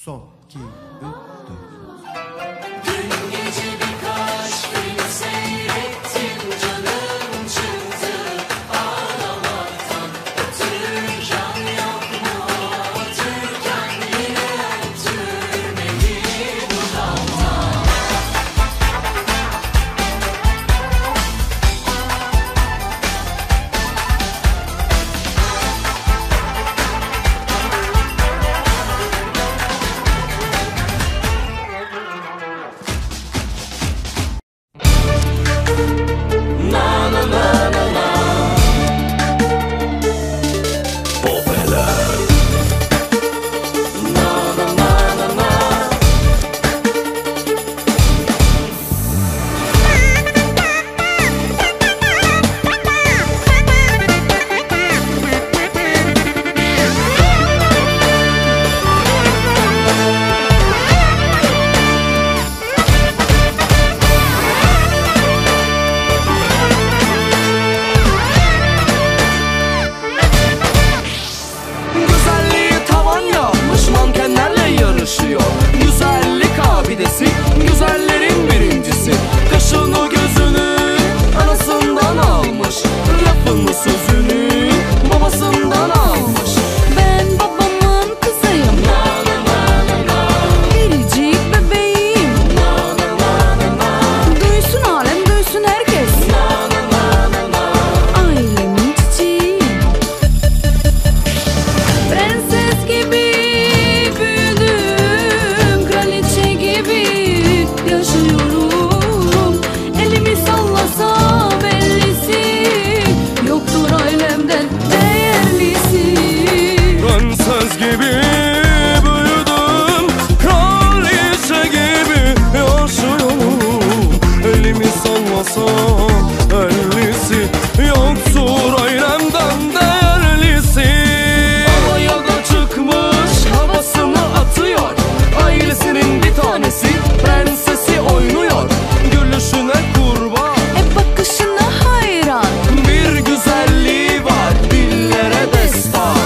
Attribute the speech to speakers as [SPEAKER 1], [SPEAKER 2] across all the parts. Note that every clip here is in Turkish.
[SPEAKER 1] Son, 2, 3, 4.
[SPEAKER 2] Dün gece birkaç film seyrettim, canım çıktı ağlamaktan. Ötürken yok mu, ötürken yine ötürmeyi dudaktan.
[SPEAKER 3] Güzellik abidesi, güzellerin birincisi. Kaşını gözünü anasından almış, lafını sözünü babasından almış.
[SPEAKER 4] Ben babamın kızıyım, biricik bebeğim. Duysun alem, duysun herkes, ailemin çiçeği. Prenses gibi büyüdüm, kraliçe gibi yaşıyorum. Elimi sallasa bellisi, yoktur ailemden değerlisi.
[SPEAKER 3] Prenses gibi büyüdüm, kraliçe gibi yaşıyorum. Elimi sallasam ellisi, yoktur ailemden değerlisi. Havaya da çıkmış, havasını atıyor. Ailesinin bir tanesi, prensesi oynuyor. Gülüşüne kurban,
[SPEAKER 4] Bakışına hayran,
[SPEAKER 3] bir güzelliği var, dillere destan.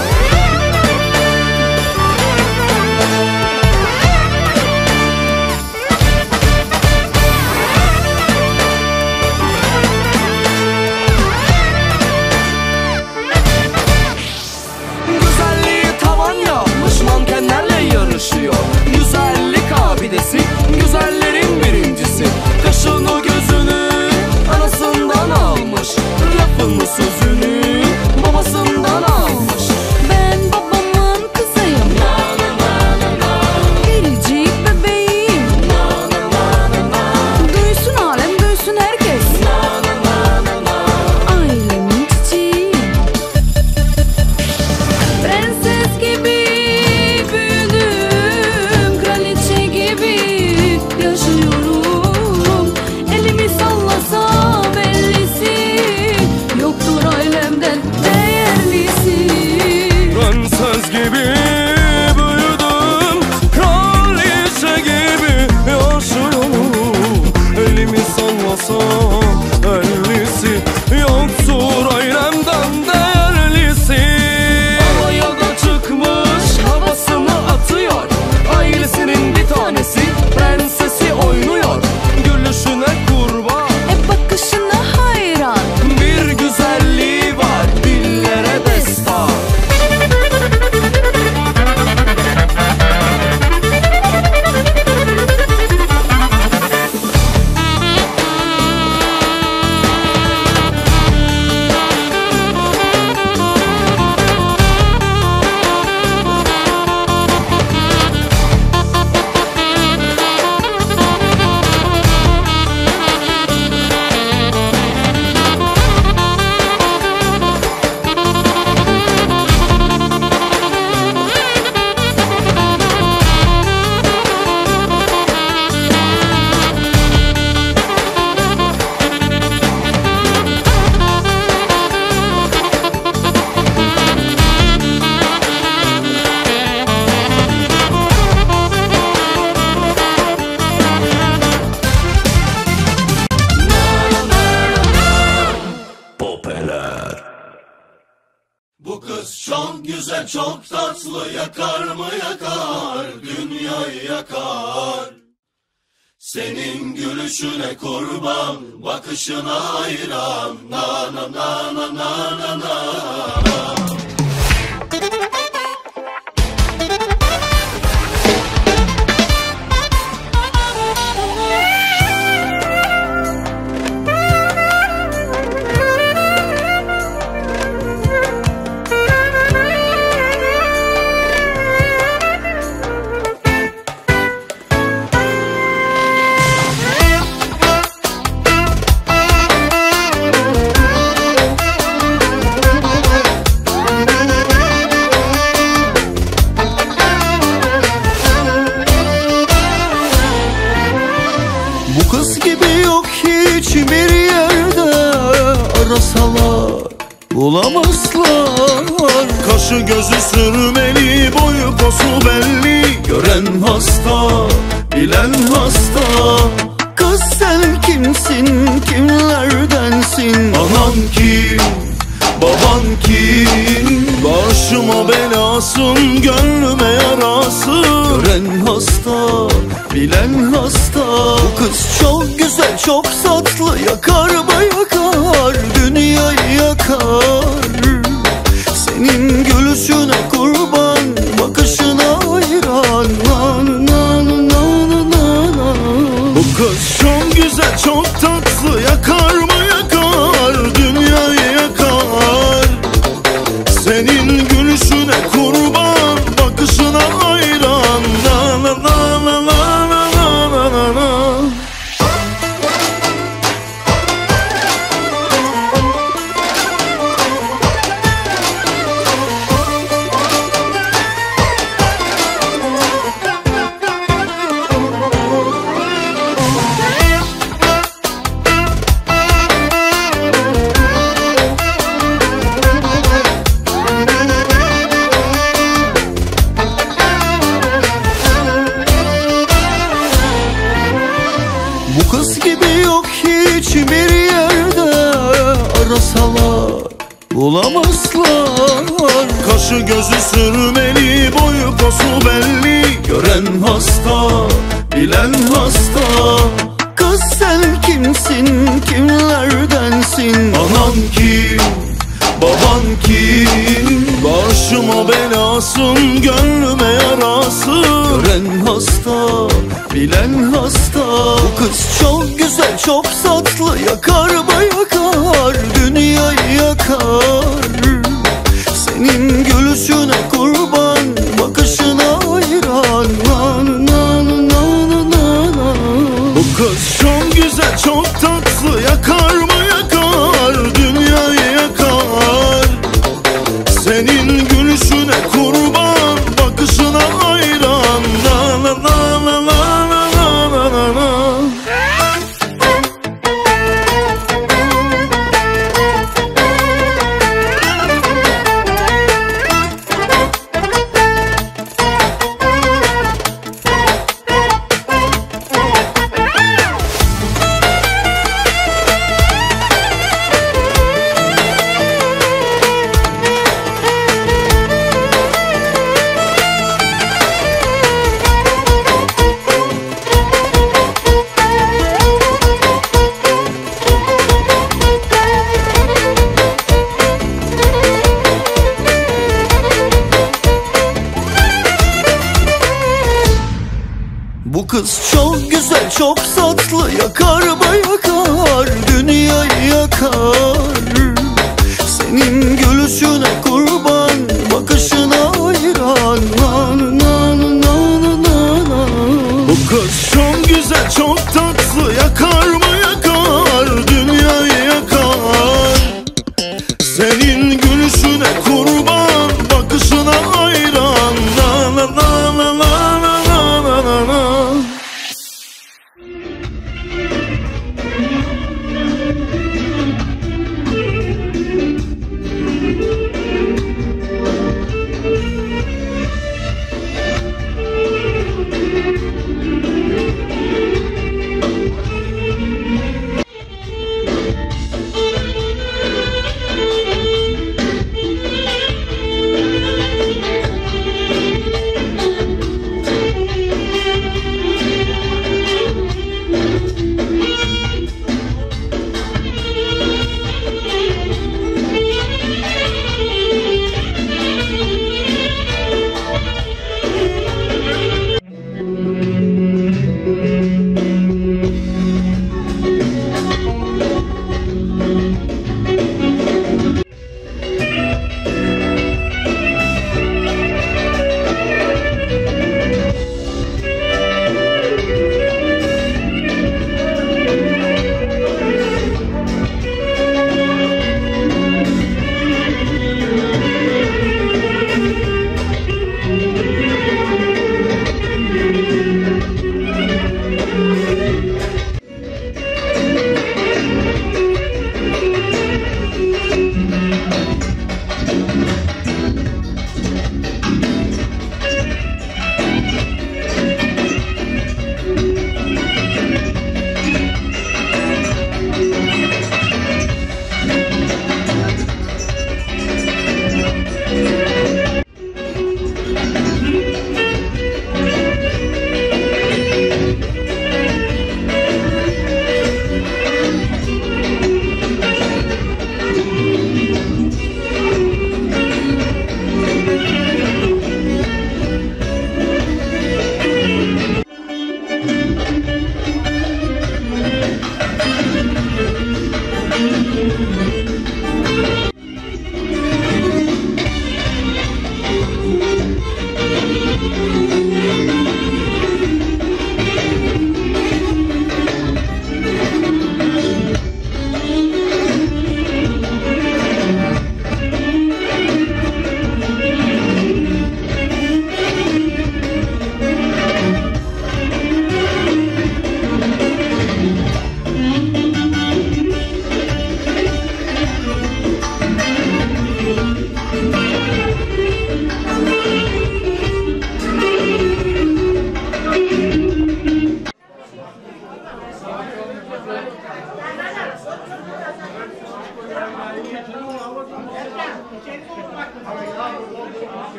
[SPEAKER 3] Güzelliği tavan yapmış, mankenlerle yarışıyor. Güzellik abidesi, güzellerin birincisi. Kaşını gözünü anasından almış, lafını sözünü babasından almış.
[SPEAKER 4] ben babamın kızıyım, biricik bebeğim. Duysun alem, duysun herkes, ailemin çiçeği. Prenses gibi büyüdüm, kraliçe gibi yaşıyorum. Elimi sallasa bellisi, yoktur ailemden değerlisi.
[SPEAKER 3] Prenses gibi büyüdüm, kraliçe gibi yaşıyorum. Elimi sallasam ellisi, yoktur ailemden değerlisi. Havaya da çıkmış, havasını atıyor. Ailesinin bir tanesi, prensesi oynuyor. Gülüşüne kurban,
[SPEAKER 4] Bakışına hayran,
[SPEAKER 3] bir güzelliği var, dillere destan.
[SPEAKER 2] Bu kız çok güzel, çok tatlı, yakar mı yakar dünya. dünyayı yakar. Senin gülüşüne kurban, bakışına hayran. Na na na na na na na.
[SPEAKER 3] Bulamazlar.
[SPEAKER 2] Kaşı gözü sürmeli, boyu posu belli. Gören hasta, bilen hasta.
[SPEAKER 3] Kız sen kimsin, kimlerdensin?
[SPEAKER 2] Anan kim, baban kim? Başıma belasın, gönlüme yarasın.
[SPEAKER 3] Gören hasta, bilen hasta. Bu kız çok güzel, çok tatlı. Yakar mı yakar, dünyayı yakar. Senin gülüşüne kurban, bakışına hayran.
[SPEAKER 2] Bu kız çok güzel, çok tatlı. Yakar mı yakar, dünyayı yakar. Senin gülüşüne kurban, bakışına hayran. Na na na na na na na na na.
[SPEAKER 3] Bu kız gibi yok hiçbir yerde. Arasalar bulamazlar.
[SPEAKER 2] Kaşı gözü sürmeli, boyu posu belli. Gören hasta, bilen hasta.
[SPEAKER 3] Kız sen kimsin, kimlerdensin?
[SPEAKER 2] Anan kim, baban kim? Başıma belasın, gönlüme yarasın.
[SPEAKER 3] Gören hasta, bilen hasta. Bu kız çok güzel, çok tatlı. Yakar mı yakar, dünyayı yakar. Senin gülüşüne kurban, bakışına hayran.
[SPEAKER 2] Bu kız çok güzel, çok tatlı. Yakar mı yakar, dünyayı yakar. Senin gülüşüne kurban, bakışına hayran. Na na na na na na na na na.
[SPEAKER 3] Bu kız çok güzel, çok tatlı. Yakar mı yakar, dünyayı yakar. Senin gülüşüne kurban, bakışına hayran.
[SPEAKER 2] Bu kız çok güzel, çok tatlı. Yakar mı yakar, dünyayı yakar. Senin gülüşüne kurban, bakışına hayran. Na na na na na na na na na.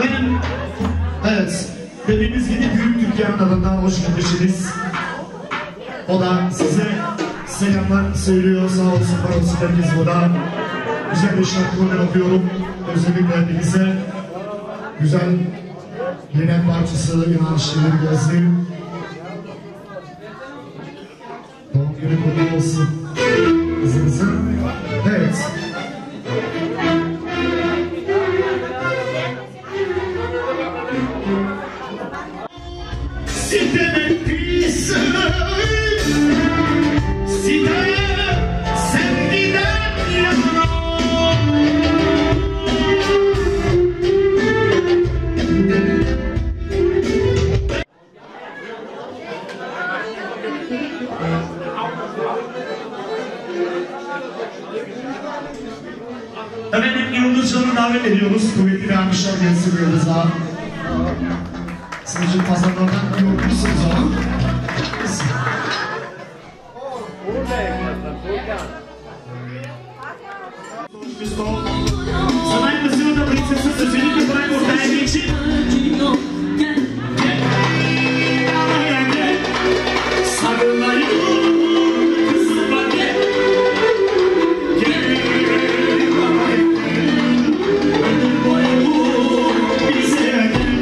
[SPEAKER 5] Efendim, evet, dediğimiz gibi Büyük Türkiye'nin adından hoş geldiniz. O da size selamlar söylüyor, sağ olsun, var olsun herkes burada. Güzel bir şarkılar yapıyorum, özellikle hepinize. Güzel yine parçası, inançlıları gelsin. Doğum günü kutlu olsun kızınızın. Evet.
[SPEAKER 2] Siteme pis, siteme sevgiden yana.
[SPEAKER 5] Efendim Yıldızcan'ı davet ediyoruz. Kuvvetli bir almışlar gelsin Yıldız'a. Sizin için pazarlardan yormuşsunuz ama.
[SPEAKER 2] Sana kızını da prinsesi özellikle bırak ortaya geçin. Sarılayım kızıma gel. Gel bize gel.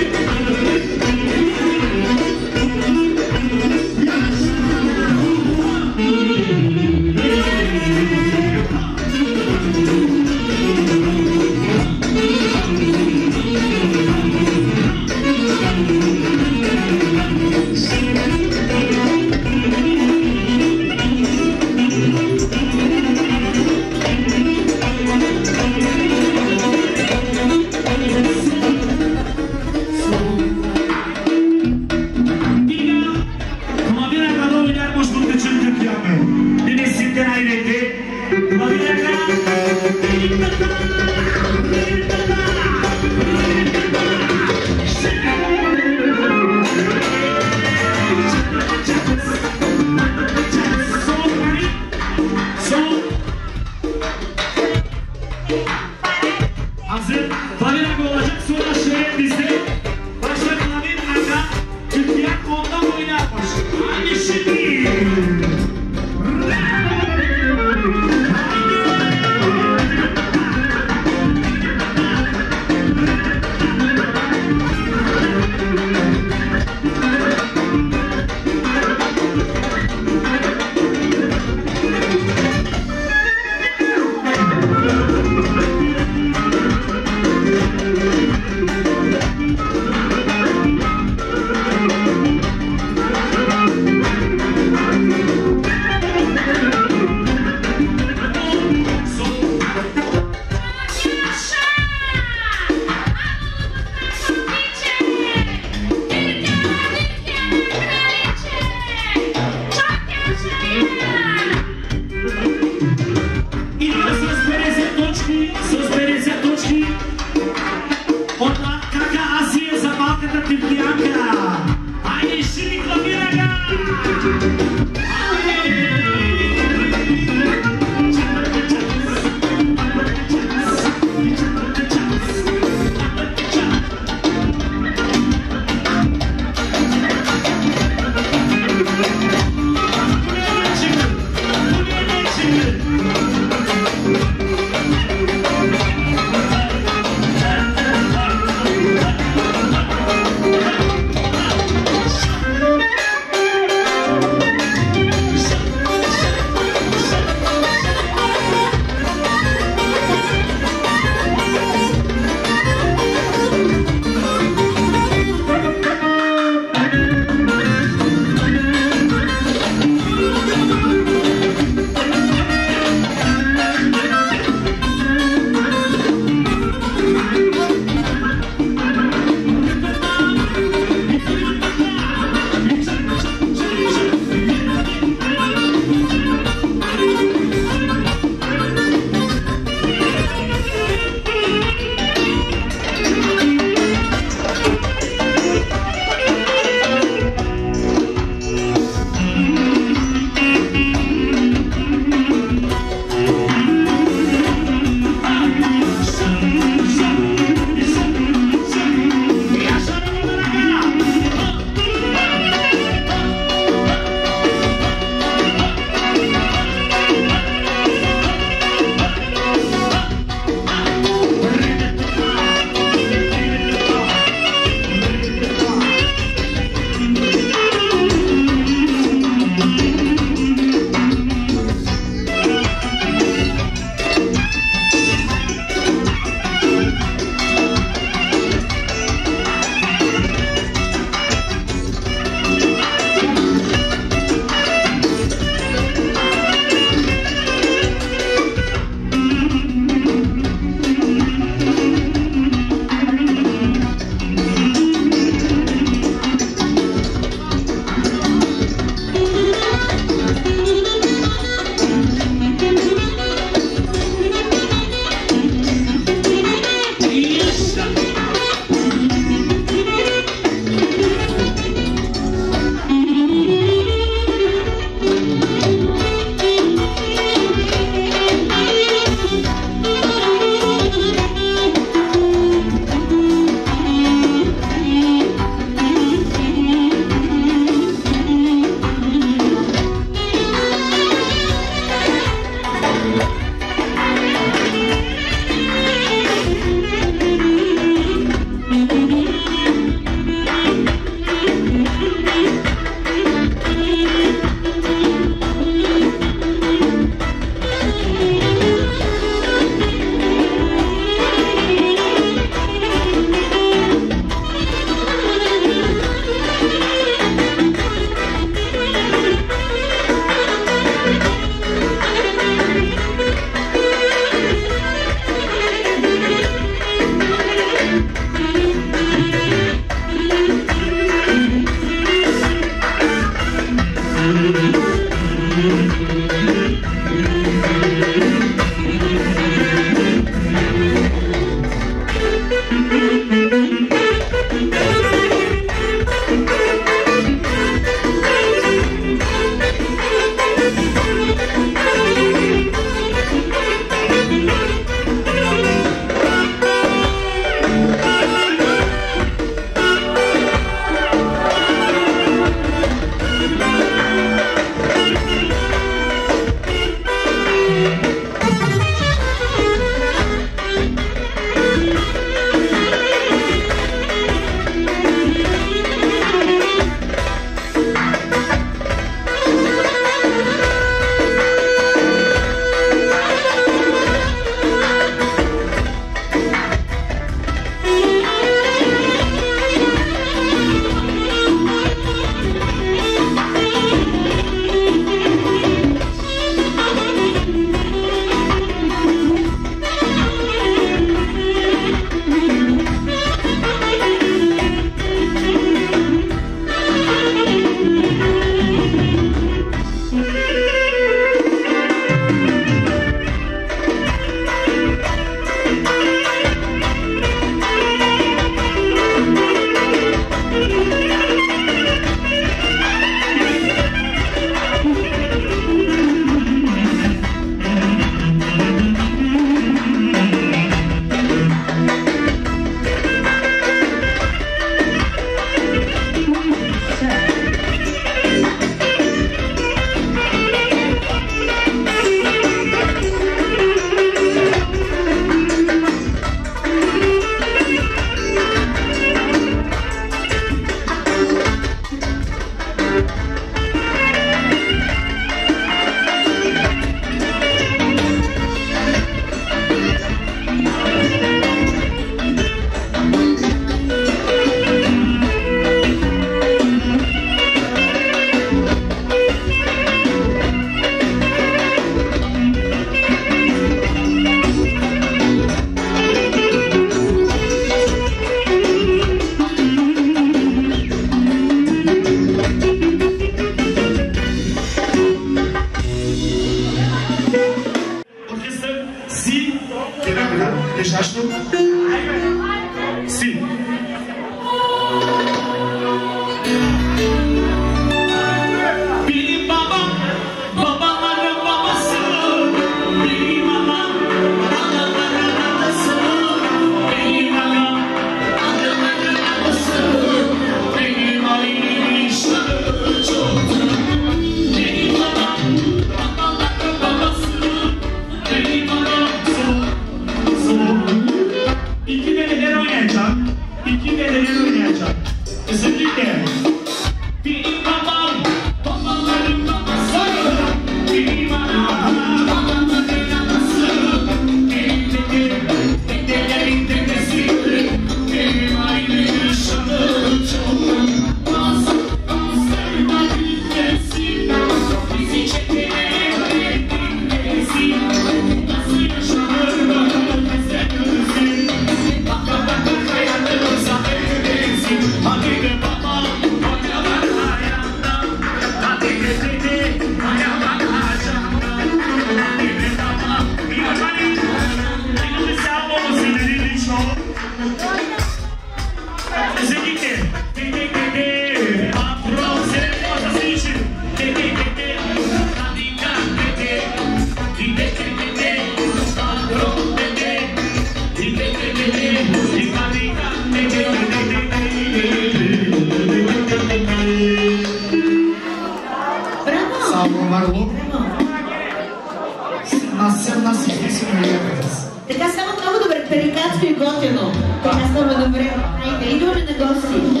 [SPEAKER 5] на всички си ме.
[SPEAKER 6] Така става много добре, перикатско и готино. Така става добре. Айде, идваме на гости.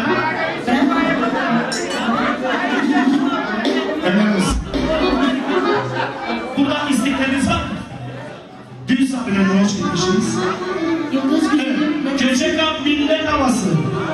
[SPEAKER 5] Burada istekleriniz var mı? Düğün sahnelerine hoş gelmişsiniz. Göçek Ak Millet Havası.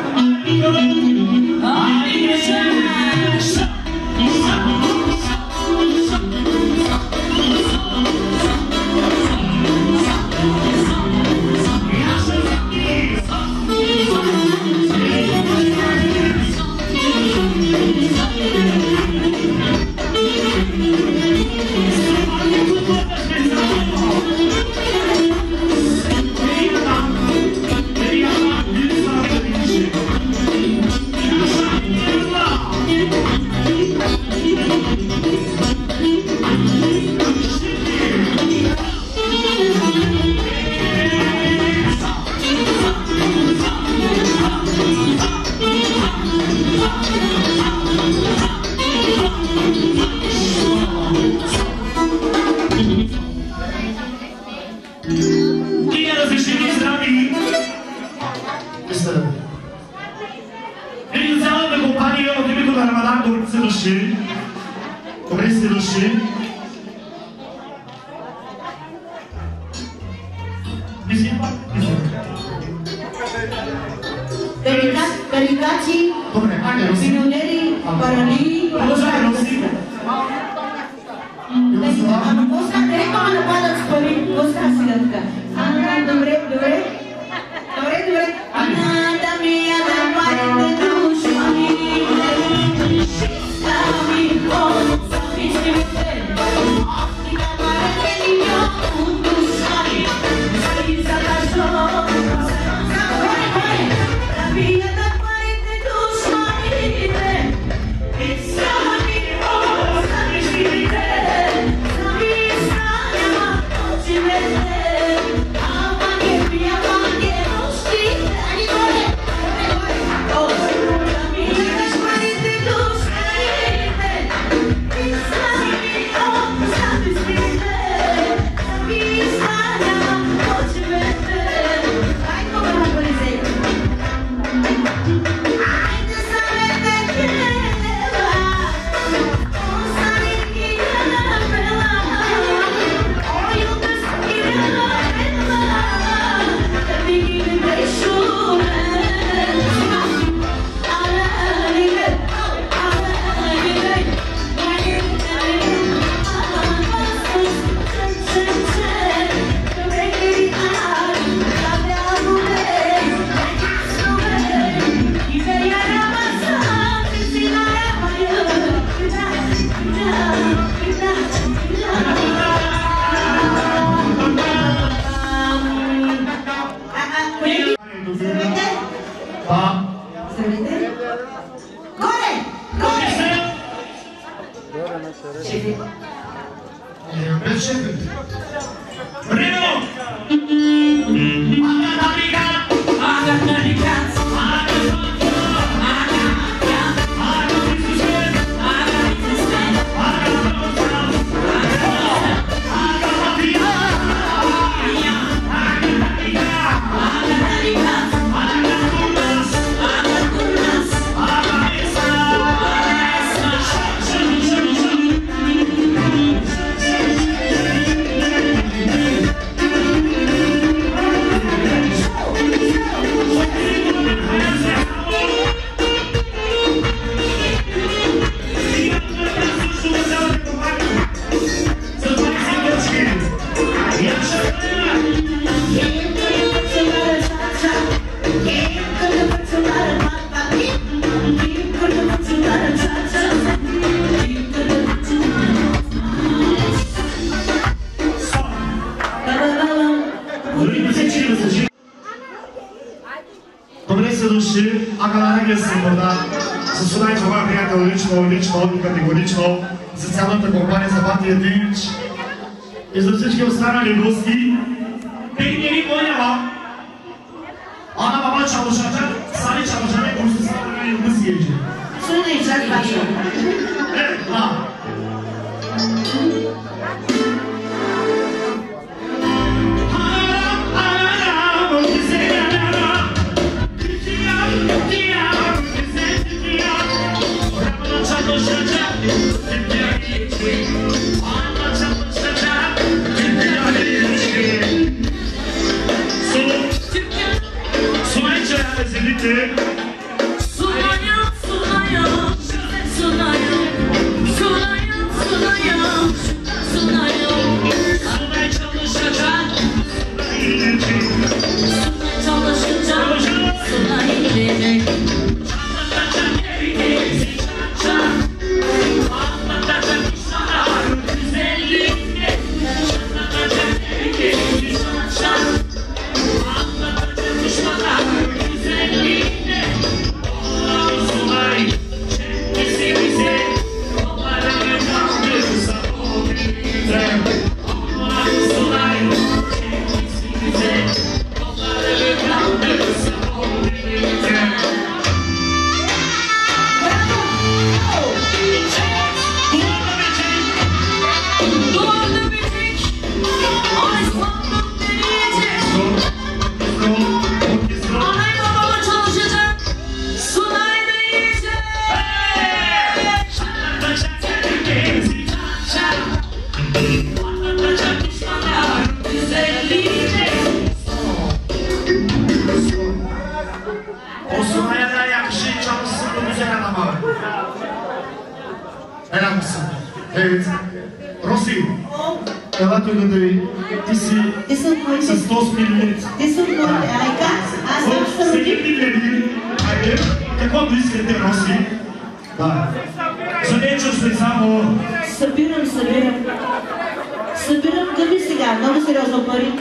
[SPEAKER 5] Добре сте дошли.
[SPEAKER 6] Перикачи, пионери, парали, ама после директно ме нападат с пари, после си да така. Добре. Да ми я да парите душмани.
[SPEAKER 5] Добре се дошли, Акалана Гесен Борда, с най-това приятел лично и категорично за цялата компания за Батия Динч и за всички останали гости. Те не ви понява. Ана баба çalışacak, Sani çalışacak, onu siz nasıl gelecek?
[SPEAKER 6] Şunu da içer başlayalım.
[SPEAKER 5] Evet, ha.
[SPEAKER 4] Duvarda müzik. Ay sandım deneyecek. Anay babama çalışacak. Sunay da yiyecek. Anlatacak düşmanlar güzelliğine.
[SPEAKER 5] O Sunay'a da yakışır çalışsın bu güzel adama. Helal mısın? Evet. Rossi. Ela te gândui. Disi. Să toți minute. Să gândile din. Haide. Te conduci că te Rossi. Da. Să ne ce spețamo.
[SPEAKER 6] Събирам гъби сега, много сериозно пари.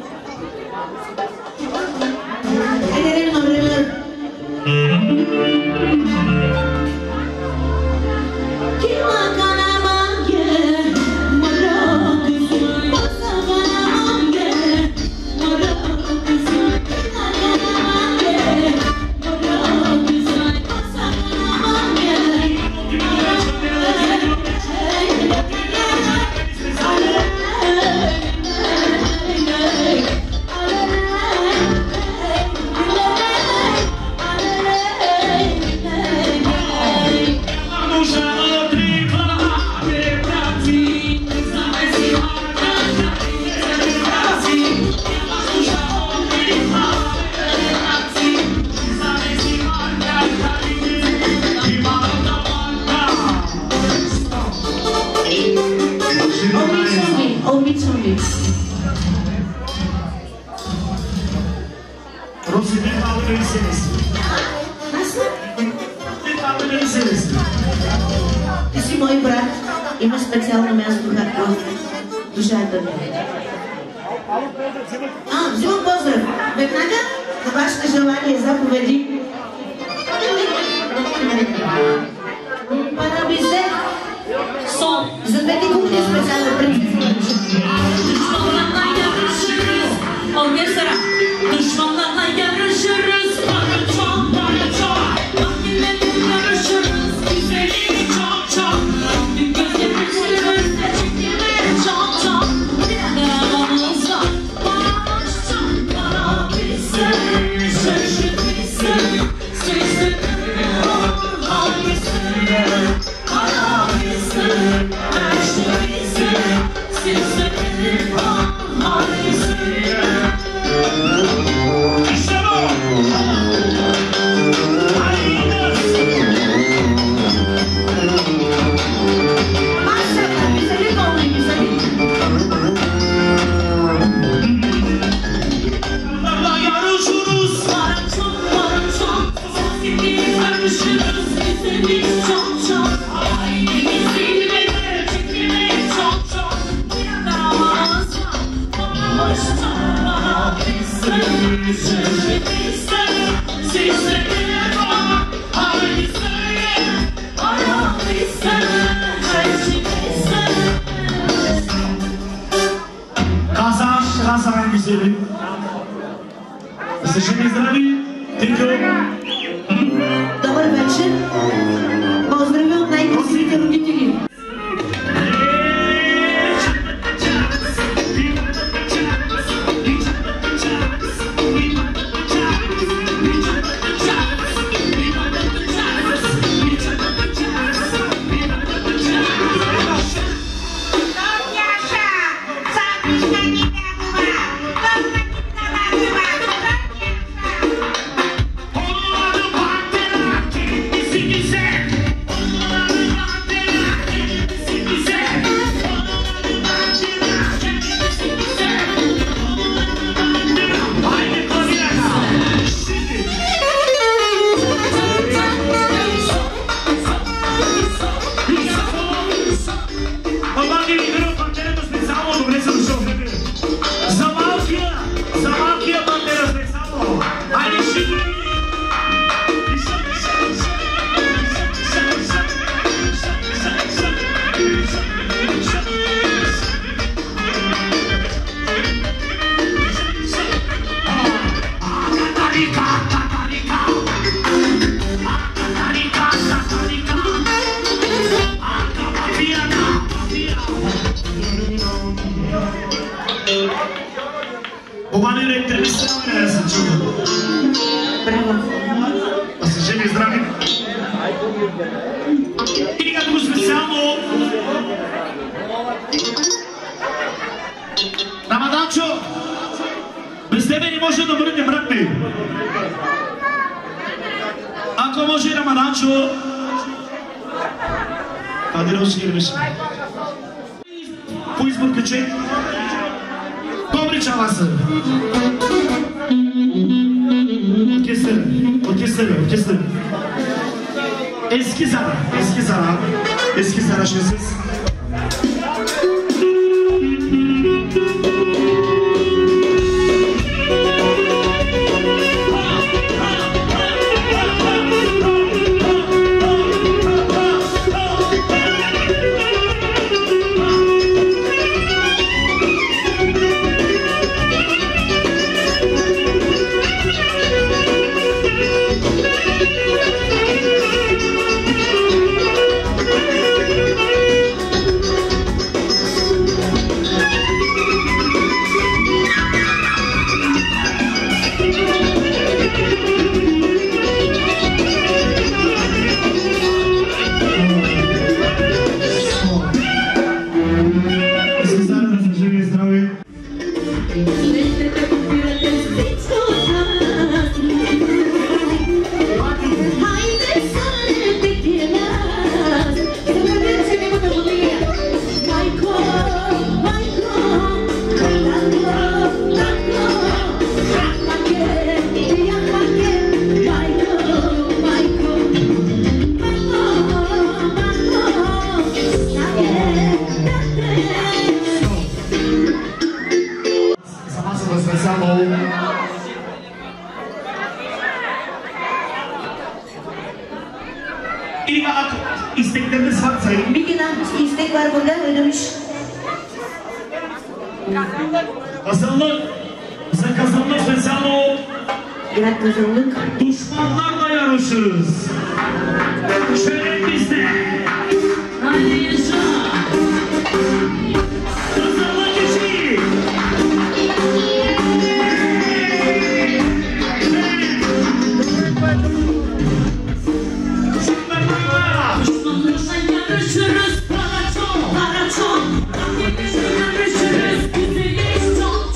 [SPEAKER 6] Айде, например.
[SPEAKER 5] Rossi, ne tavrını istemezsin?
[SPEAKER 6] Nasıl?
[SPEAKER 5] Ne tavrını istemezsin?
[SPEAKER 6] Ти си мой брат, има специално място както душата ми. Взимам поздрав. Веднага на вашите желания заповеди. Парабизе.
[SPEAKER 4] Son.
[SPEAKER 6] За двете кухни специално принципно.
[SPEAKER 4] Düşmanlarla yarışırız. O mesela düşmanlarla yarışırız. Para çok, para çok. Makineyle yarışırız. Güzelliği çok çok. Bir göz yapışırız. Çekilir çok çok. Bir aramamız var. Para çok, para bizim. Şaşırt bizim. Sesini hangisi? Para bizim. Her şey bizim. Sesini hangisi?
[SPEAKER 5] İşte bu!
[SPEAKER 6] Maşallah, güzellik oldu güzellik.
[SPEAKER 5] Bunlarla yarışırız.
[SPEAKER 4] Para çok, para çok. Sesini karışırız. Güzellik çok çok. Ailemiz zirvede. Çekilir çok çok. Bir aramamız var. Para çok, para bizim. Şaşırt bizim. Sesini hangisi? Para bizim. Her şey bizim.
[SPEAKER 5] Kazan, kazan güzelim. Jesteśmy zdrowi, tylko
[SPEAKER 6] Добър вечер. Поздрави от най-красивите родители.
[SPEAKER 5] Mamma mia, però facciamo spezzavo, dovrei essere sciolto. Babanı yüreklerimiz selam versin çocuğum.
[SPEAKER 6] Bravo.
[SPEAKER 5] Żywi zdrowi. I jak już samo. Ramadanço. Bez tebe nie może do góry nie bratny. Ako może Ramadanço. Hadi hoş gelmişsin. Bu izbur küçük. Dobry çalası. Orkestra. Eski Zara şesiz. İstekleriniz var sayın.
[SPEAKER 6] Bir gün istek var burada ödemiş.
[SPEAKER 5] Kazanlık. Bize kazanlık sen ol.
[SPEAKER 6] Evet kazandık.
[SPEAKER 5] Düşmanlarla yarışırız. Şöyle bizde.
[SPEAKER 4] Hadi yaşa.
[SPEAKER 5] Kazanlık işi.
[SPEAKER 4] Düşmanlarla yarışırız. Para çok. Rakibimizle yarışırız. Güzeliz çok.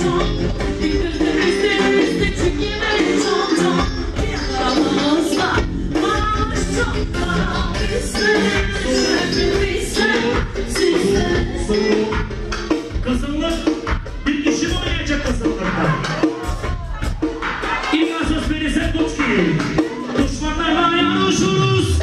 [SPEAKER 4] Bizde çekimimiz çok. Bir aramızda varmış çok. Para bizde.
[SPEAKER 5] Kazanlık. Bir kişi mi oynayacak kazanlıkta? İlk asas beni sen tut ki. Düşmanlarla yarışırız.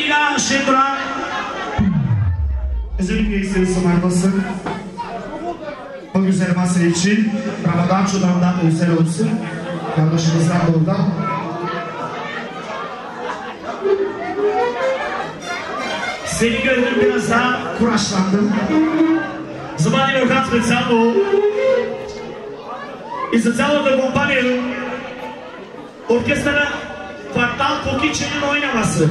[SPEAKER 5] Özellikle istedim samarlasın. o güzel masa için Ramazan şudandan özel olsun. Kardeşimizden burada. Seni gördüm biraz daha kuraşlandım. Забавили ръката специално и за цялата компания оркестъра Квартал Покичени Нойна Маса.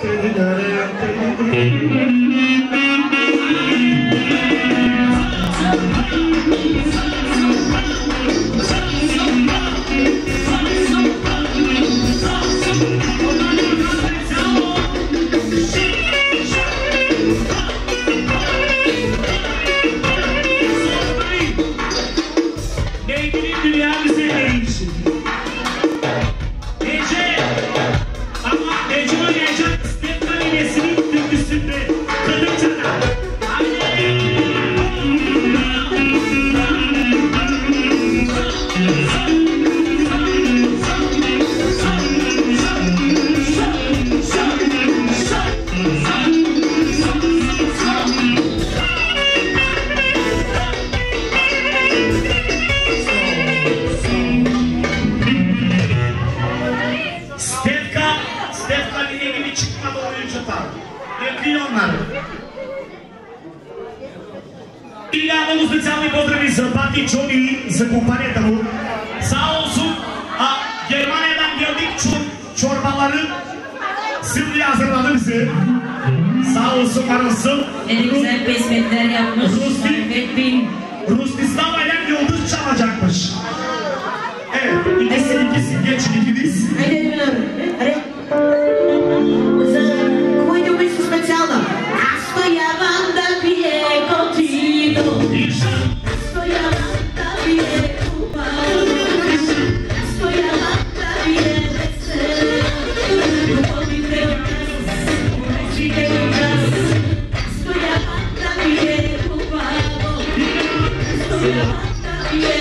[SPEAKER 5] Много специални поздрави за Пати Чони, за компанията му. Sağ olsun Germanya'dan geldik çorbaları şimdi hazırladı bize. Sağ olsun arasın.
[SPEAKER 6] En güzel pesmetler yapmış.
[SPEAKER 5] Rustislava'yla yıldız çalacakmış. Evet, ikisi geçin ikiniz.
[SPEAKER 6] Haydi Miller. За който беше специално. Аз стоявам да пие котито. Стоявам да пие купало. Стоявам да пие весел. Любовите уречите газ. Стоявам да пие купало. Стоявам да пие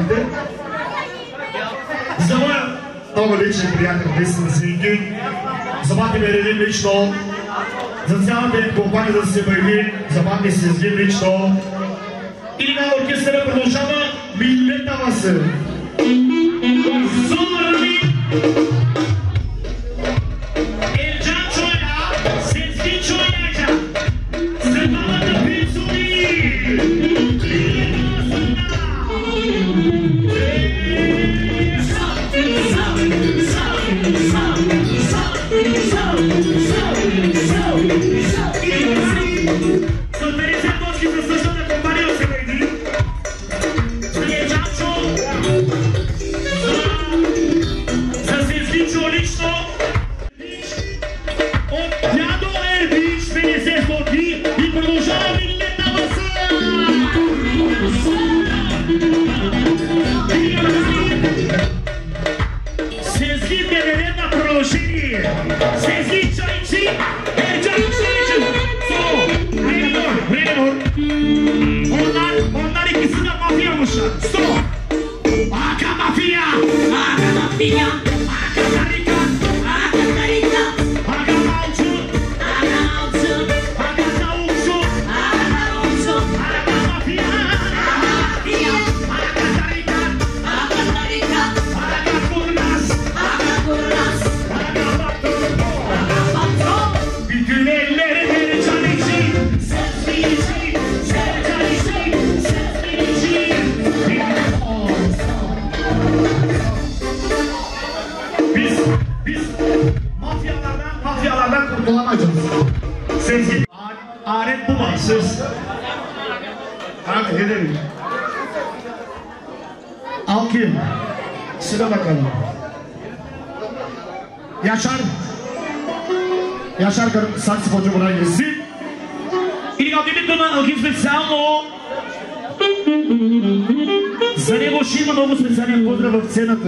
[SPEAKER 5] Ивановите. За моя много личен приятел, наистина Сергей, за бати ме редим лично, за цялата компания да се появи, за бати се изгим лично. И на оркестъра продължава Милета Васил. Зумърни! Елджан Чойна, Сенски Чойна, Светланата Пицуни! Alkin, sıra bakalım. Yaşar saksafoncu buraya gelsin.
[SPEAKER 7] И обидно Алкин специално за него ще има много специален поздрав в сцената.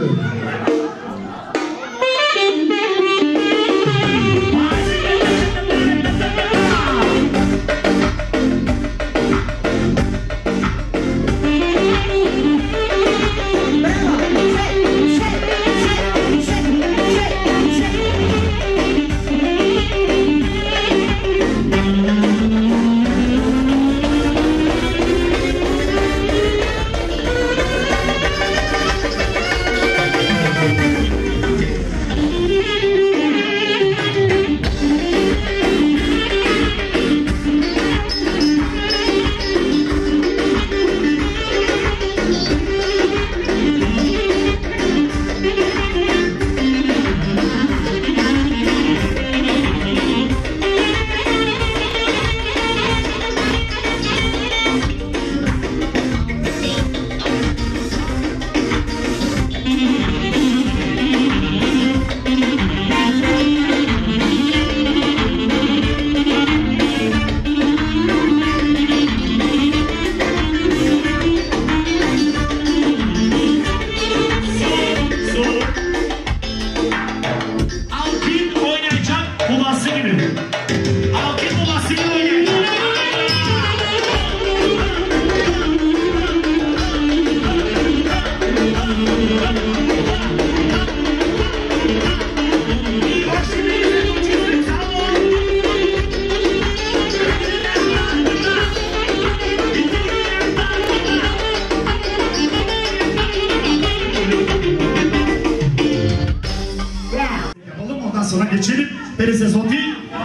[SPEAKER 5] Sonra geçelim. Perese Zoti.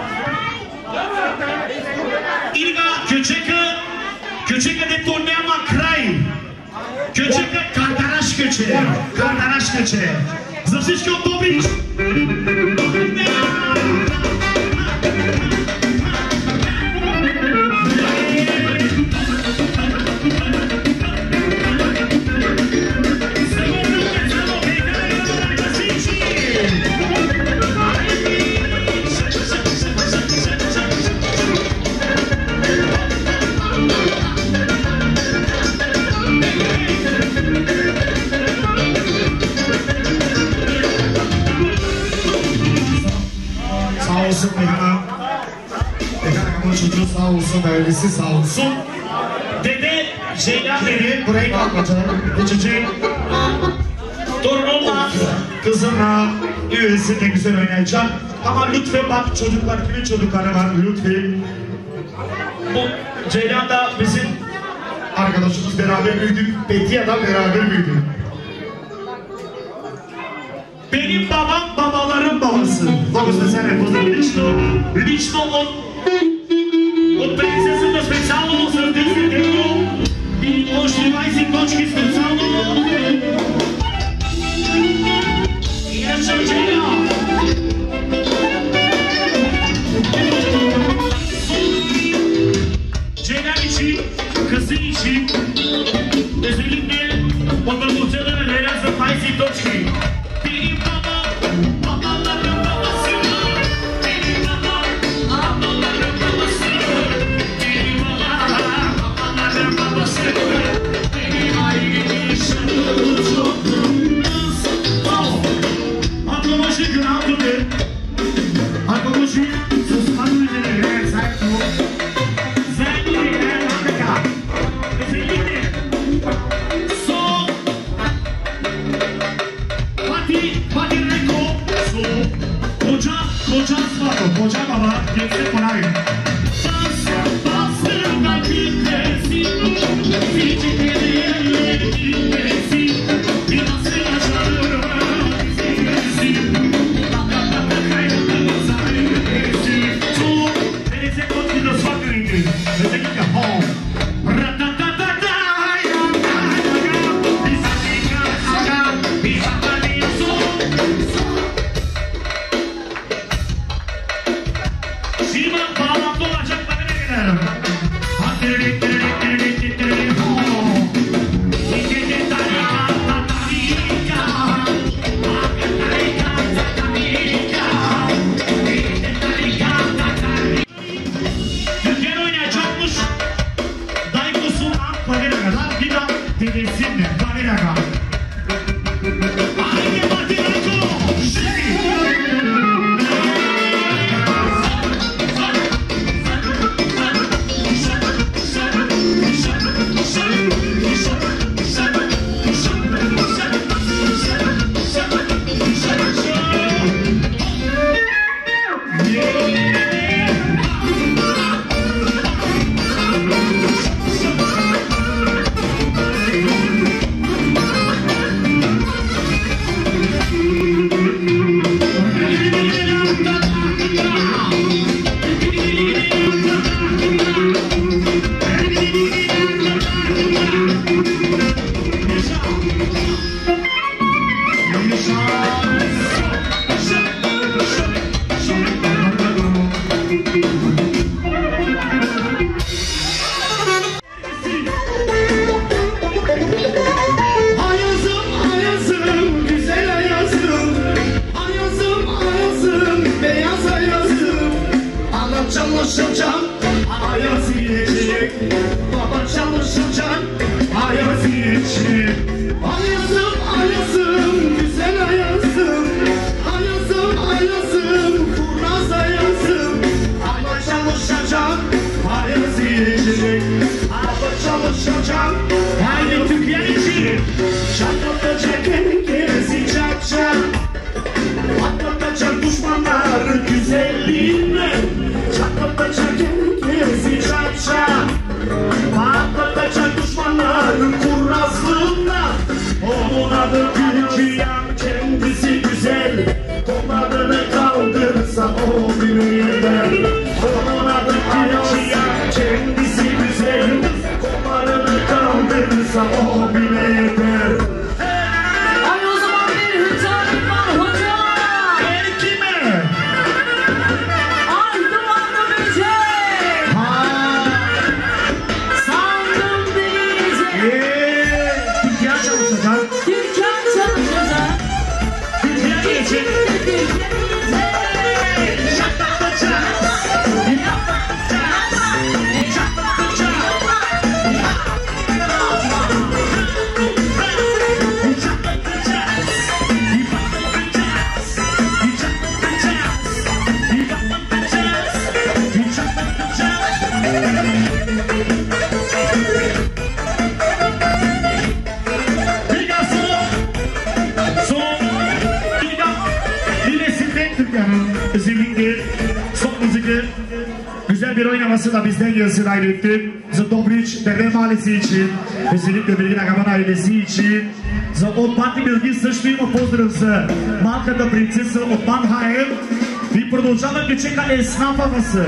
[SPEAKER 5] Ilga Köçeka de torneama край. Köçeka Картараш Köçe. Картараш Köçe. За всички от Добрич. Sağ olsun, ailesi sağ olsun. Dede
[SPEAKER 7] Ceylan dedi.
[SPEAKER 5] Burayı kalkacak. Geçecek.
[SPEAKER 7] Torunumla.
[SPEAKER 5] Kızımla üyesi de güzel oynayacak. Ama lütfen bak çocuklar, kimin çocukları var lütfen.
[SPEAKER 7] Bu Ceylan da bizim
[SPEAKER 5] Arkadaşımız beraber büyüdük. Bediye da beraber büyüdük. Benim babam babaların babası. Babası sen
[SPEAKER 7] lično od princeseta specijalno srdečno i ošli 20 točki specijalno inače Ceylan Ceylan için, kızı için özellikle ondan muhtemelen herhalde 20 točki. Benim babam, babaların babası. Benim babam, babaların babası. Benim babam, babaların babası. Benim ailemin yaşadığı çok Arkadaşı günah tutu. Arkadaşı susmanın üzerine sahip ol. Zengin Afrika. Özellikle son Fatih Reko koca asfalto, koca baba geçse kolay. Bastırma gitmesin, fidikleri elle gitmesin, biraz yaşarım, bizi gelsin, baka baka kaynatırsa gelsin.
[SPEAKER 5] özellikle son müzikli güzel bir oynaması da bizden gelsin ayrıca. Dobruç Dere Mahallesi için, özellikle Bilgin Agaman ailesi için. От Пати Билги също има поздрав за малката принцеса от Манхайм и продължаваме да чека Еснапа са.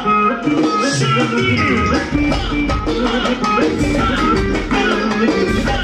[SPEAKER 2] Şimdi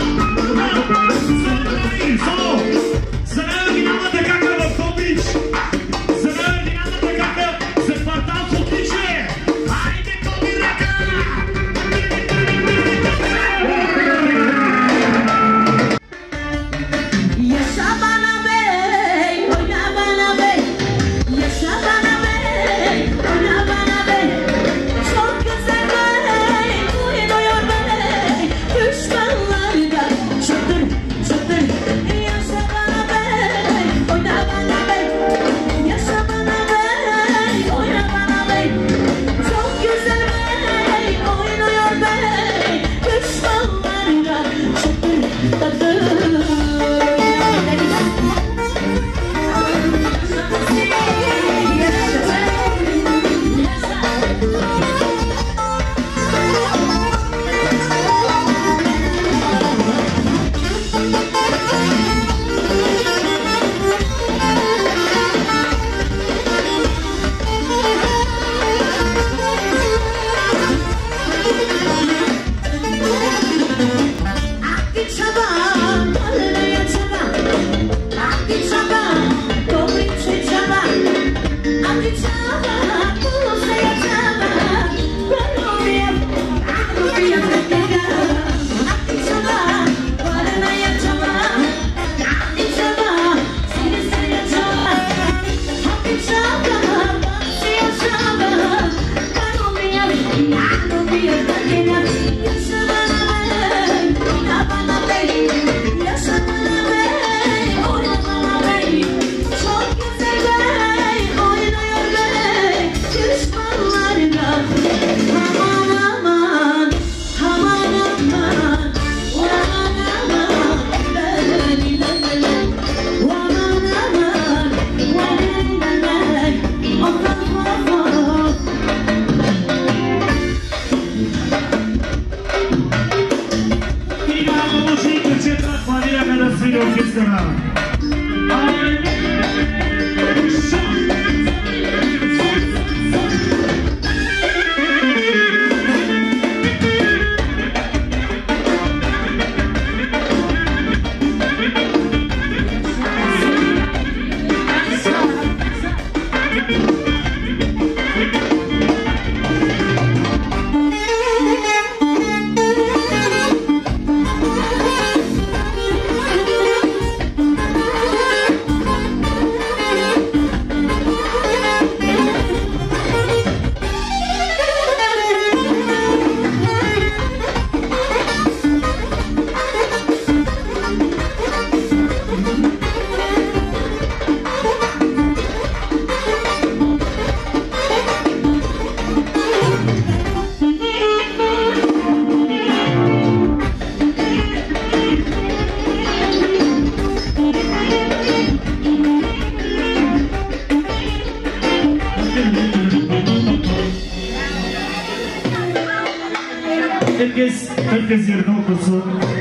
[SPEAKER 5] Herkes yerine otursun.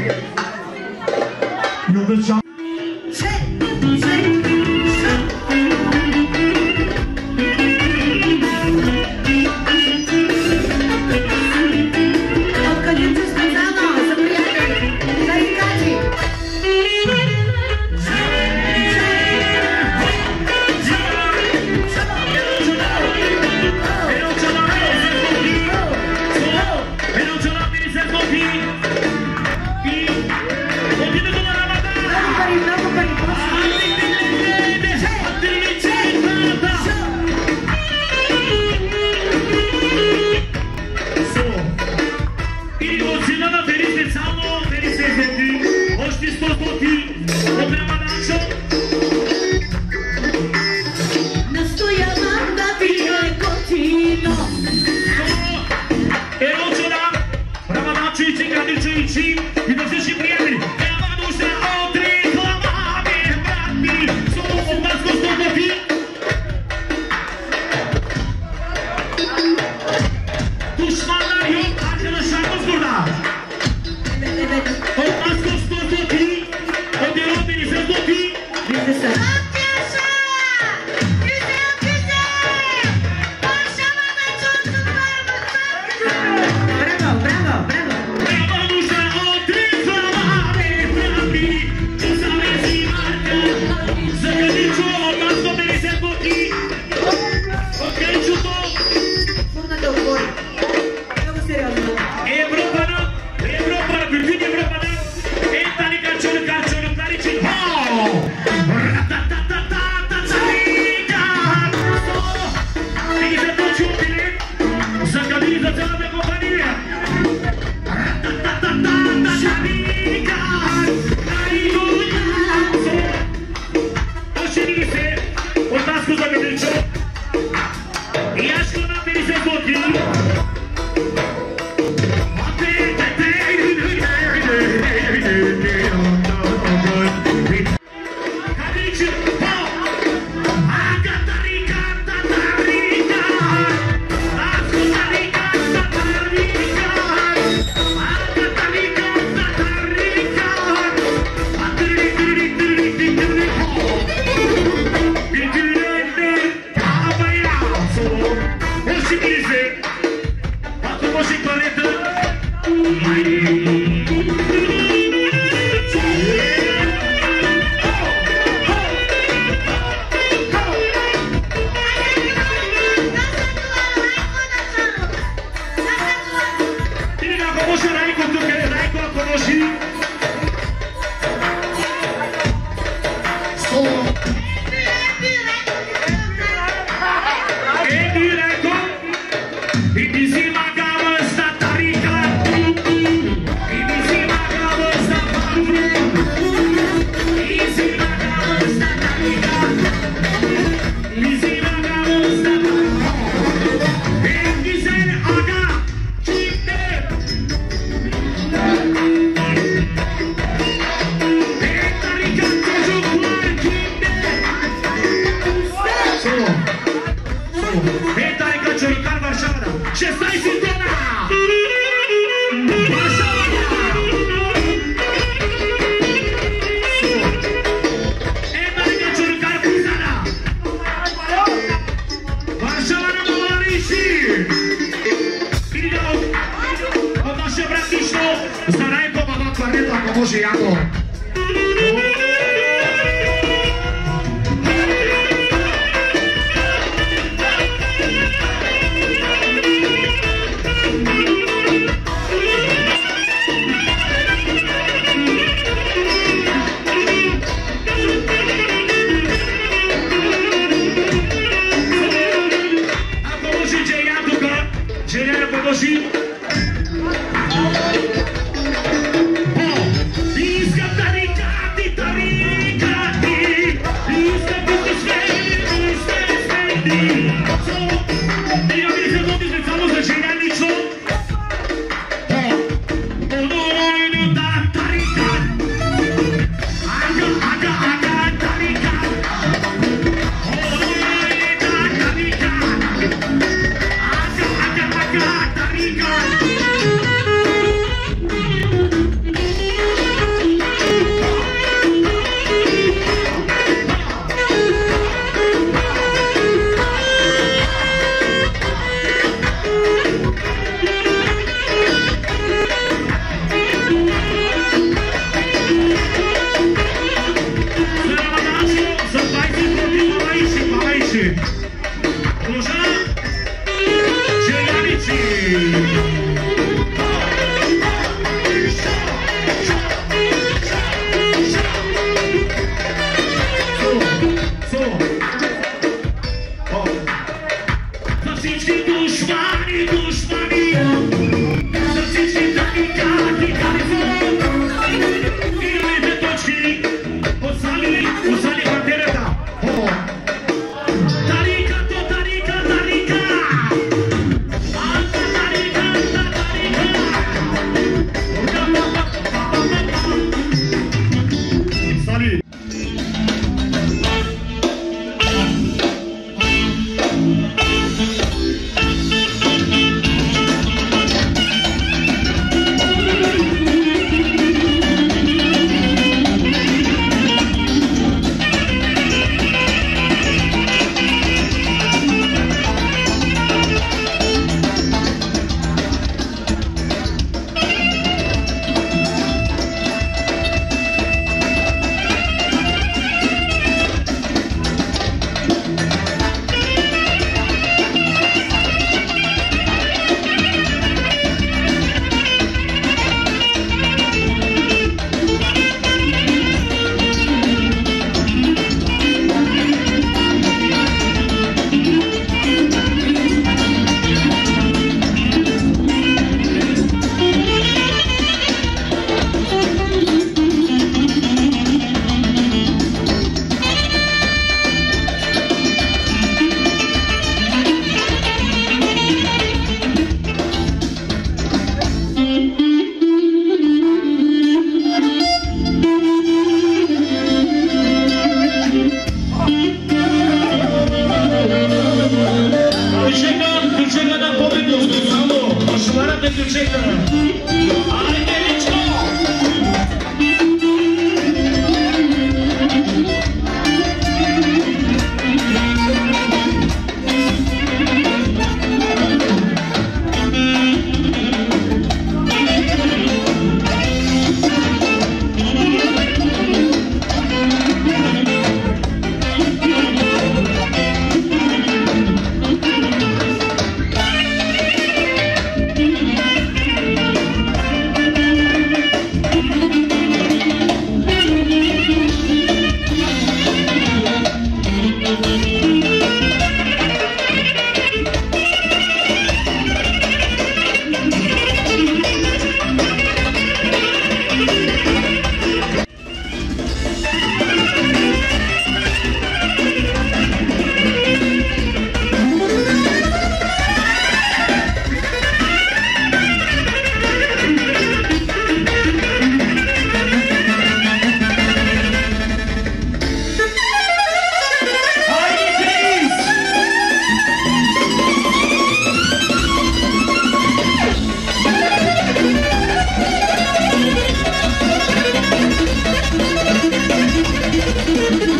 [SPEAKER 5] Yıldız Can.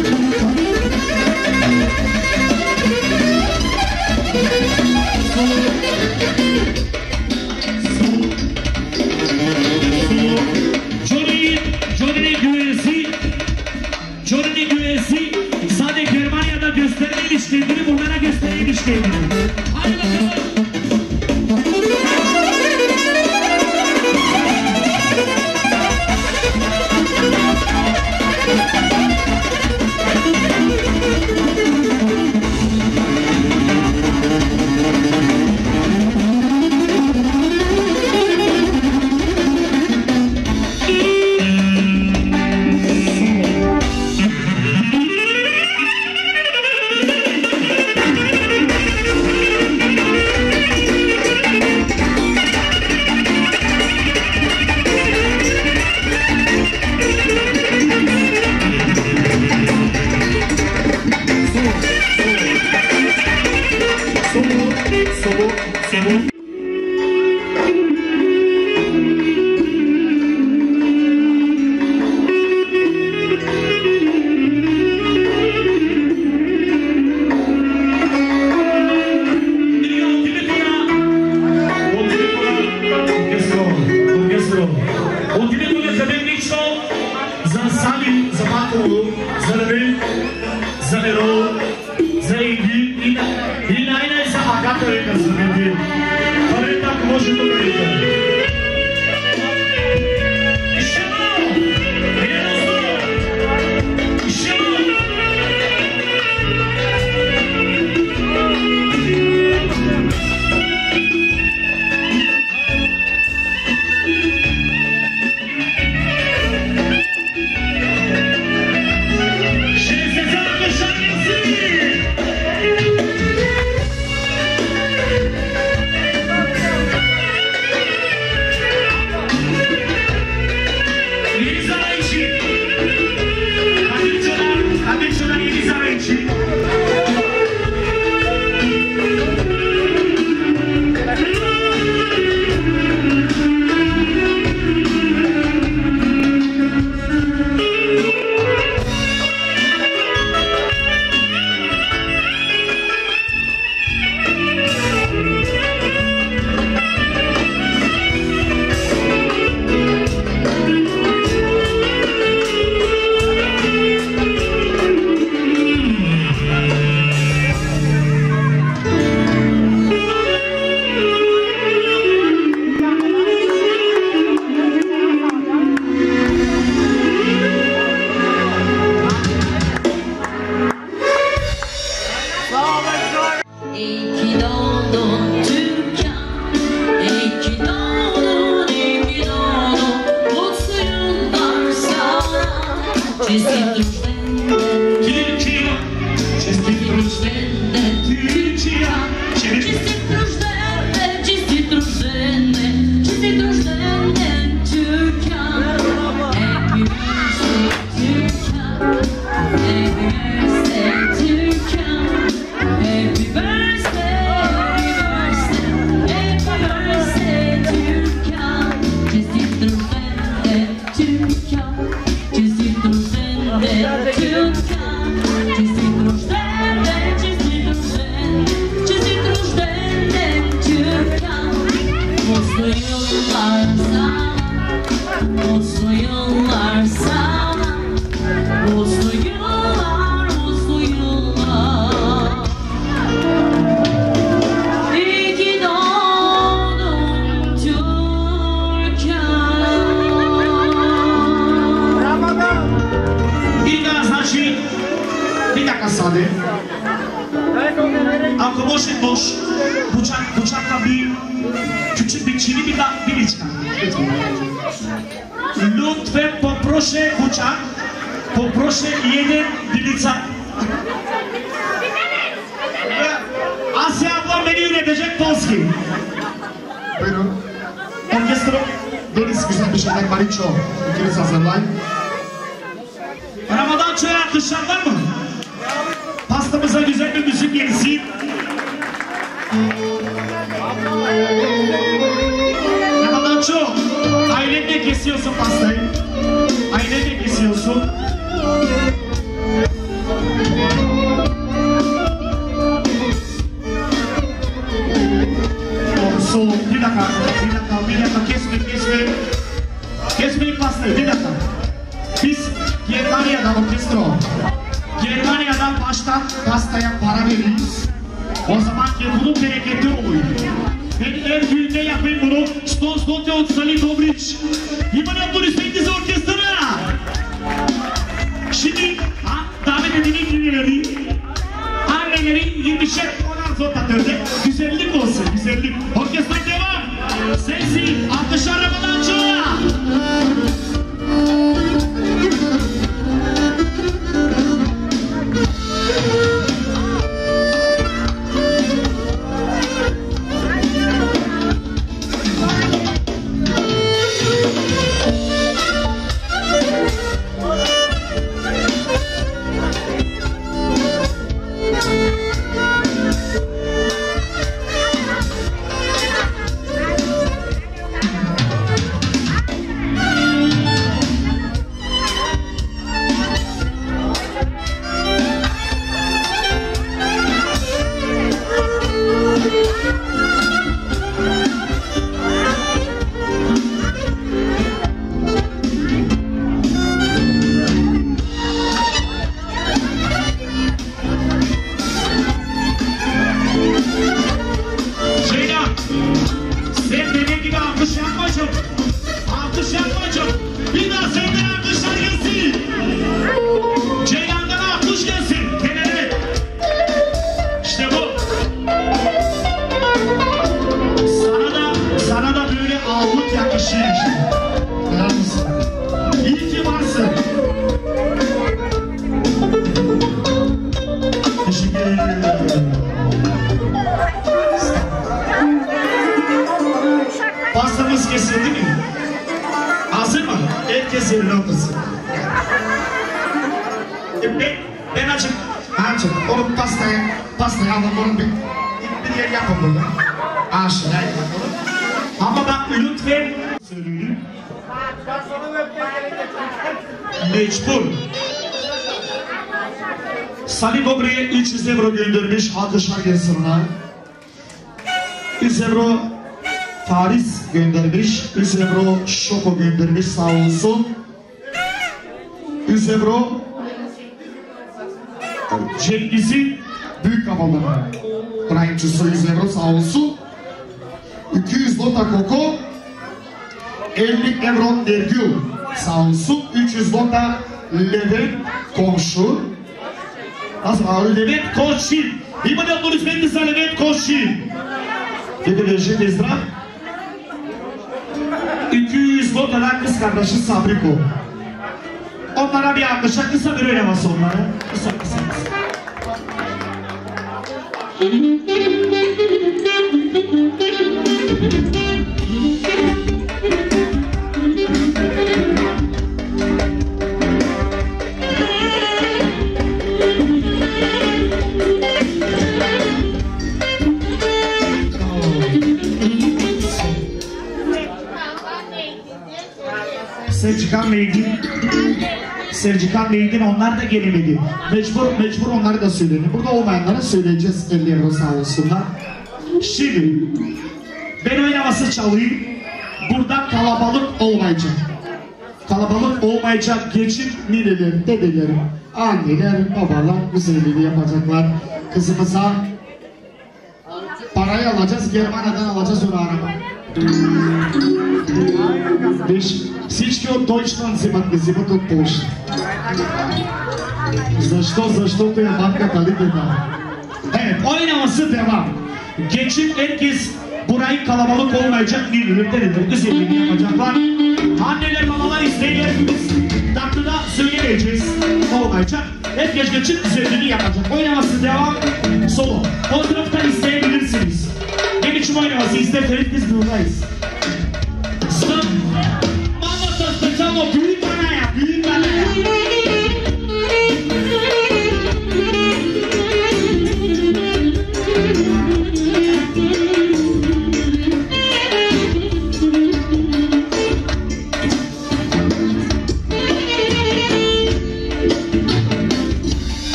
[SPEAKER 7] Johnny'nin güvesi sadece Germanya'da göstermemiş kendini, bunlara göstermemiş kendini. Hadi bakalım.
[SPEAKER 5] Ramazan çayı alkışlar var mı? Pastamıza güzel bir müzik gelsin. Ramazan çok. Ailenle kesiyorsun pastayı. Ailenle kesiyorsun. baştan pastaya para vereyim. O zaman ki bunun bereketi oluyor. Ben her düğünde yapayım bunu. Stolte od Salih Dobrić. İman Abdülü Sengiz Orkestra'ya. Şimdi davet edildiğim günleri anneleri 20'şer 16 ortatörde güzellik olsun, güzellik. Orkestra devam. Sensin, alkışlar Ramazançı'ya. Pastamız kesildi mi? Hazır mı? Herkes yerine otursun. Ben açık. Açık. Onu pastayı alın. Onu bir yer yapın burada. Aşağıya yapalım. Ama bak lütfen söyleyeyim. Mecbur. Salih Dobrić'e 300 euro göndermiş. Alkışlar gelsin ona. 100 euro Paris göndermiş. 100 euro Şoko göndermiş. Sağ olsun. 100 euro Cengiz'in büyük havaları. Kraliçesi 100 euro sağ olsun. 200 lota Koko. 50 euro Ergül sağ olsun. 300 lota Levent komşu. Nasıl abi? Levent Koçin. İman Abdülü Sengiz Levent Koçin. Dedilerce Ezra. 200 lotadan kız kardeşi Sabriko. Onlara bir alkışa kısa bir oynaması onlara. Kısa. Sercikan Meydin onlar da gelemedi. Mecbur onları da söyleyelim. Burada olmayanlara söyleyeceğiz 50 euro sağ olsunlar. Şimdi ben oynaması çalayım. Burada kalabalık olmayacak. Kalabalık olmayacak geçip nineler, dedeler, anneler, babalar güzelliğini yapacaklar. Kızımıza parayı alacağız, Germanya'dan alacağız onu araba. Всички от Deutschland взимат от Полша. Защо? Защото е марката Лидена. Evet, oynaması devam. Geçip herkes burayı kalabalık olmayacak nineler, güzelliğini yapacaklar. Anneler, babalar, izleyicilerimiz tatlıda söyleyeceğiz. Olmayacak. Herkes geçip güzelliğini yapacak. Oynaması devam. Solo. O taraftan isteyebilirsiniz. Ne biçim oynaması isterseniz biz buradayız. Stop. Mamasa specijalno büyük anaya, büyük anaya.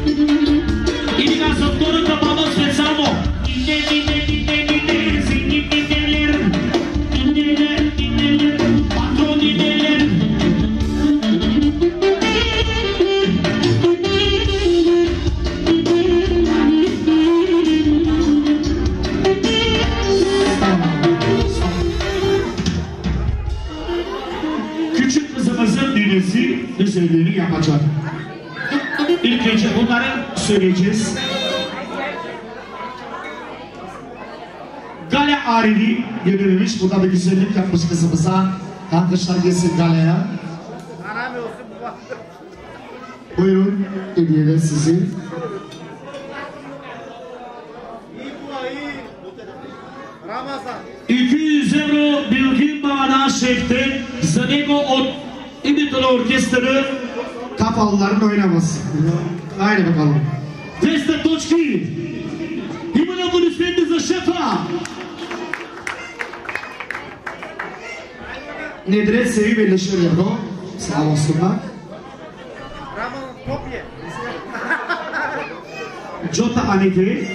[SPEAKER 4] Ili nas otvorite, pa da specijalno.
[SPEAKER 5] ailesi güzelliğini yapacak. İlk önce bunları söyleyeceğiz. Gale Arili gönderilmiş. Burada bir güzellik yapmış kızımıza. Alkışlar gelsin Gale'ye. Buyurun, hediyeler sizin.
[SPEAKER 7] Ramazan.
[SPEAKER 2] 200 euro Bilgin Bağ'dan şeften za него от името на оркестъра.
[SPEAKER 5] Kapalıların oynaması. Haydi bakalım.
[SPEAKER 2] 200 точки. Има ли аплодисменти за шефа?
[SPEAKER 5] Nedret Sevi birleşir Ebru. Sağ olsunlar.
[SPEAKER 7] Ramazan kopya.
[SPEAKER 5] Jota Aneti.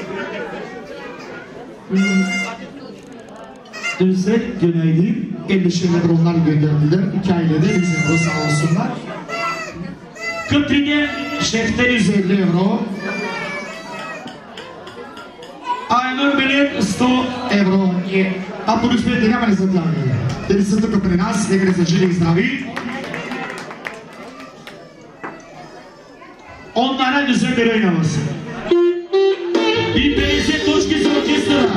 [SPEAKER 5] Düzlet Günaydın. 50 Ebru onlar gönderdiler. 2 ailede biz Ebru sağ olsunlar.
[SPEAKER 2] Къприне
[SPEAKER 5] Şeften 150 Ebru.
[SPEAKER 2] Aynur Bilet 100
[SPEAKER 5] Ebru. Аплодисменти няма ли за тях? Те са тук при нас, нека да са живи и здрави.
[SPEAKER 2] Onlara güzel bir oynaması. 1050 точки за оркестъра.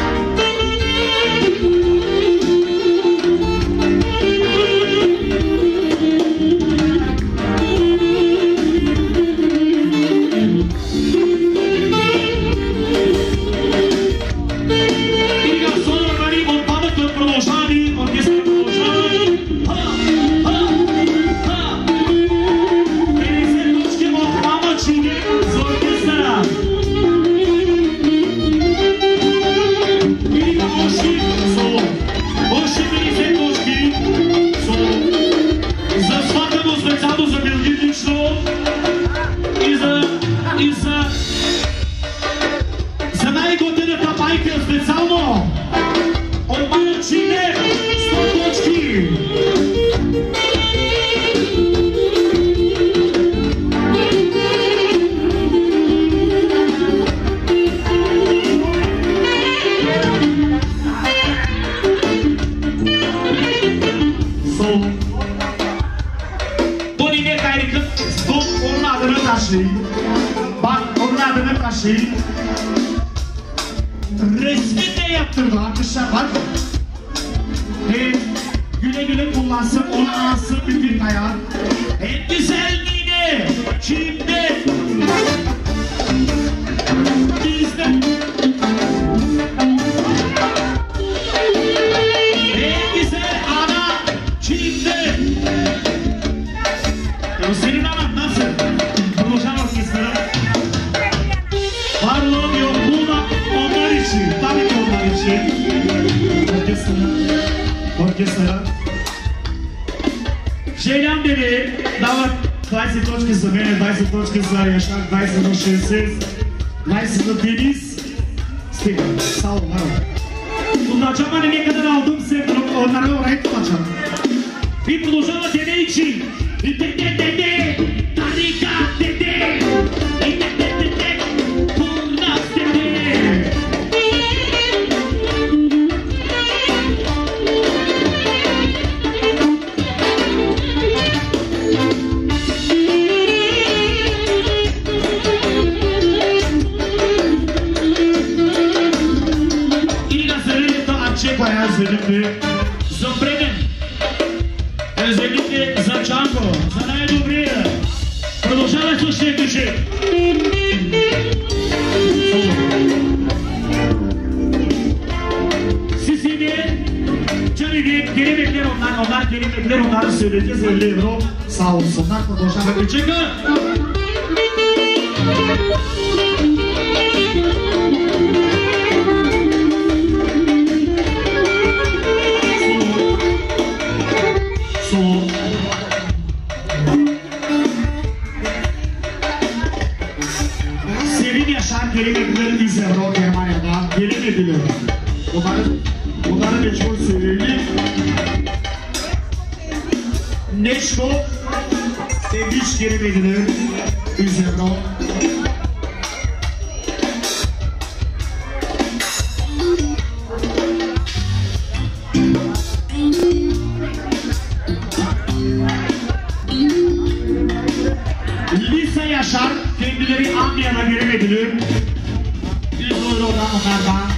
[SPEAKER 2] За най-готената майка специално от Малчине 100 точки. Тони не кайрикът до onun adını taşıyın. Bak onun adını taşıyın. Resmi de yaptırdı arkadaşlar bak. Güle güle kullansın, onu alsın bütün hayat. En güzelliğine kimde? Bizde. En güzel ana kimde? O senin anan nasıl? Buluşan orkestra. Varlığım yok, bu da onlar için. Tabii ki onlar için. Orkestra. Željam bili дават 20 точки за мен, 20 точки за Яшак, 20 за 60, 20 за Денис. Стига, само наravno. Отначаване некъде aldım се, onlara oraya tutacağım. Bir продължава дене için. Dede, tarika dede, dede, kurnas dede. И на зелената Аче, коя е зелените за Бремен, зелените за Чанко, за най-добрия. Продължавай слушайте, че. Sisi'de Çarı'nın geri bekler onlar geri bekler onları söyleyeceğiz 50 euro.
[SPEAKER 5] Sağ olsunlar. Продължаваме.
[SPEAKER 2] Çekil.
[SPEAKER 5] Sevin Yaşar geri bekler 100 euro Germanya'da. Geri bekliyor. Onları mecbur söyleyelim. Neşko Demiş geri bekliyor 100 euro.
[SPEAKER 7] Kendileri Anglia'da göremediler. 100 eurodan onlardan.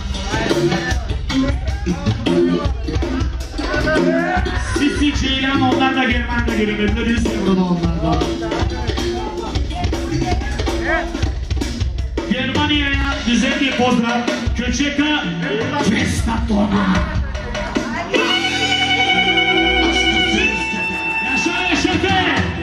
[SPEAKER 7] Sisi Ceylan onlar da German'da göremediler. 100 eurodan onlardan. Germanya'ya güzel bir pozdrav. Köçeka Festatona. Yaşa yaşa.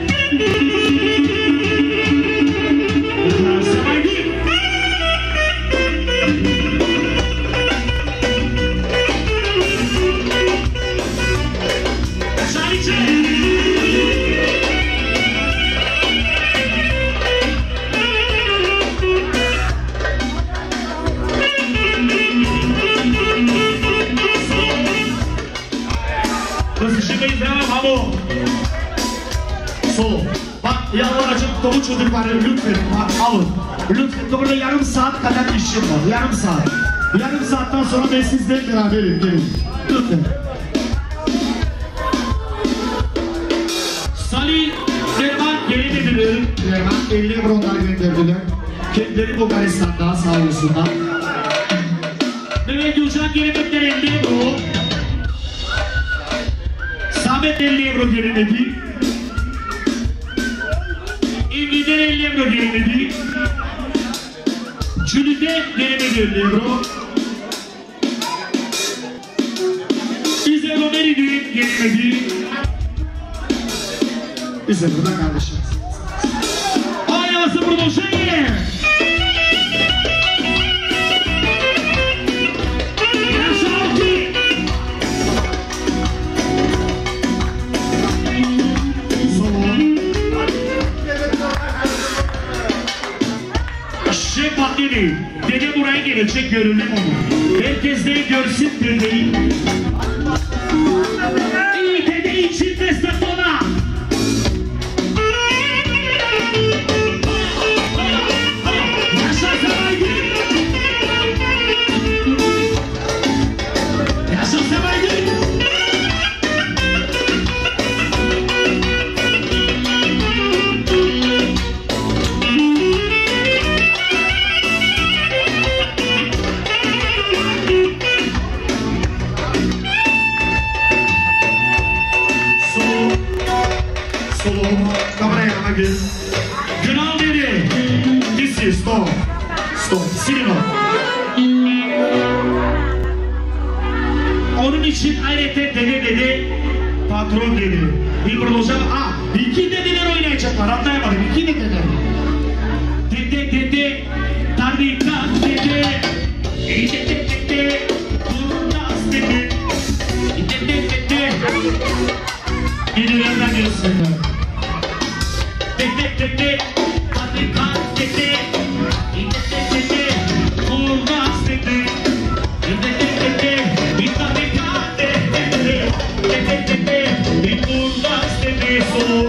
[SPEAKER 5] Solo. Bak yalvaracağım dolu çocukları lütfen bak alın. Lütfen burada yarım saat kadar işim var. Yarım saat. Yarım saatten sonra ben sizlerle beraberim. Gelin. Lütfen.
[SPEAKER 7] Salih Erman gelemediler.
[SPEAKER 5] Erman 50 eurolar gönderdiler. Kendileri Bulgaristan'da sağ olsunlar.
[SPEAKER 7] Mehmet Gülcan gelemediler 50 euro. Samet 50 euro gelemedi. İvli'den 50 euro gelemedi. Cülü'de gelemedi 50 euro. İzel Ömer'i gelemedi.
[SPEAKER 5] Bize burada kardeşim.
[SPEAKER 7] Ayağısı burada şey. Dede buraya gelecek görelim onu. Herkes de görsün dedeyi. İyi dede için Festatona. Yaşa Semaydi. Yaşa Semaydi. Günal dedi.
[SPEAKER 5] Disi stop. Stop. Sinema.
[SPEAKER 7] Onun için ayrıca dedi patron dedi. Bir продолжал. İki dedeler oynayacaklar. Anlayamadım. İki dedeler. Dede. Tarikat dede. Dede. Kurnaz dede. Dede. Yenilerden gelsinler. Dede. Tarikat dede. Dede. Kurnaz dede. Dede. Bir tarikat dede. Dede. Bir kurnaz dede. Solo.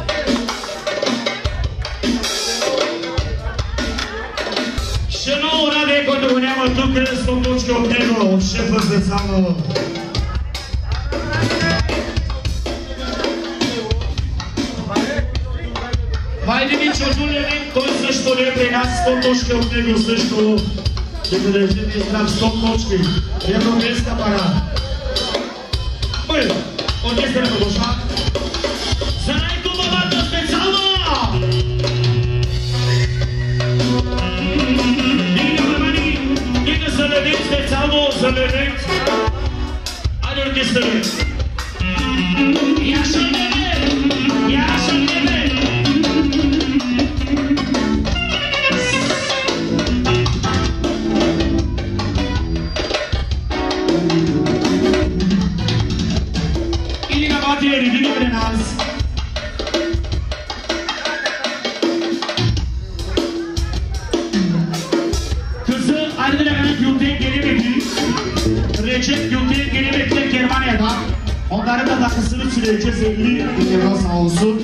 [SPEAKER 7] Ora de quando veniamo a toccare sto bosco prego,
[SPEAKER 5] Şefir Zetsalo.
[SPEAKER 7] Майдени чужулевин, той също не е при нас 100 точки от него също. Ще го държим и знам 100 точки. Европейска пара. Бе, оркестъра дошла. За най-хубавата специално! Нека заледим специално, заледим. Айде оркестъра. Яша небе! Видимо при нас. Kızı Ardına'nın Gülten gelemedi. Recep Gülten gelemedi Germanya'da. Onların da takısını süreceğiz 50 euro sağ olsun.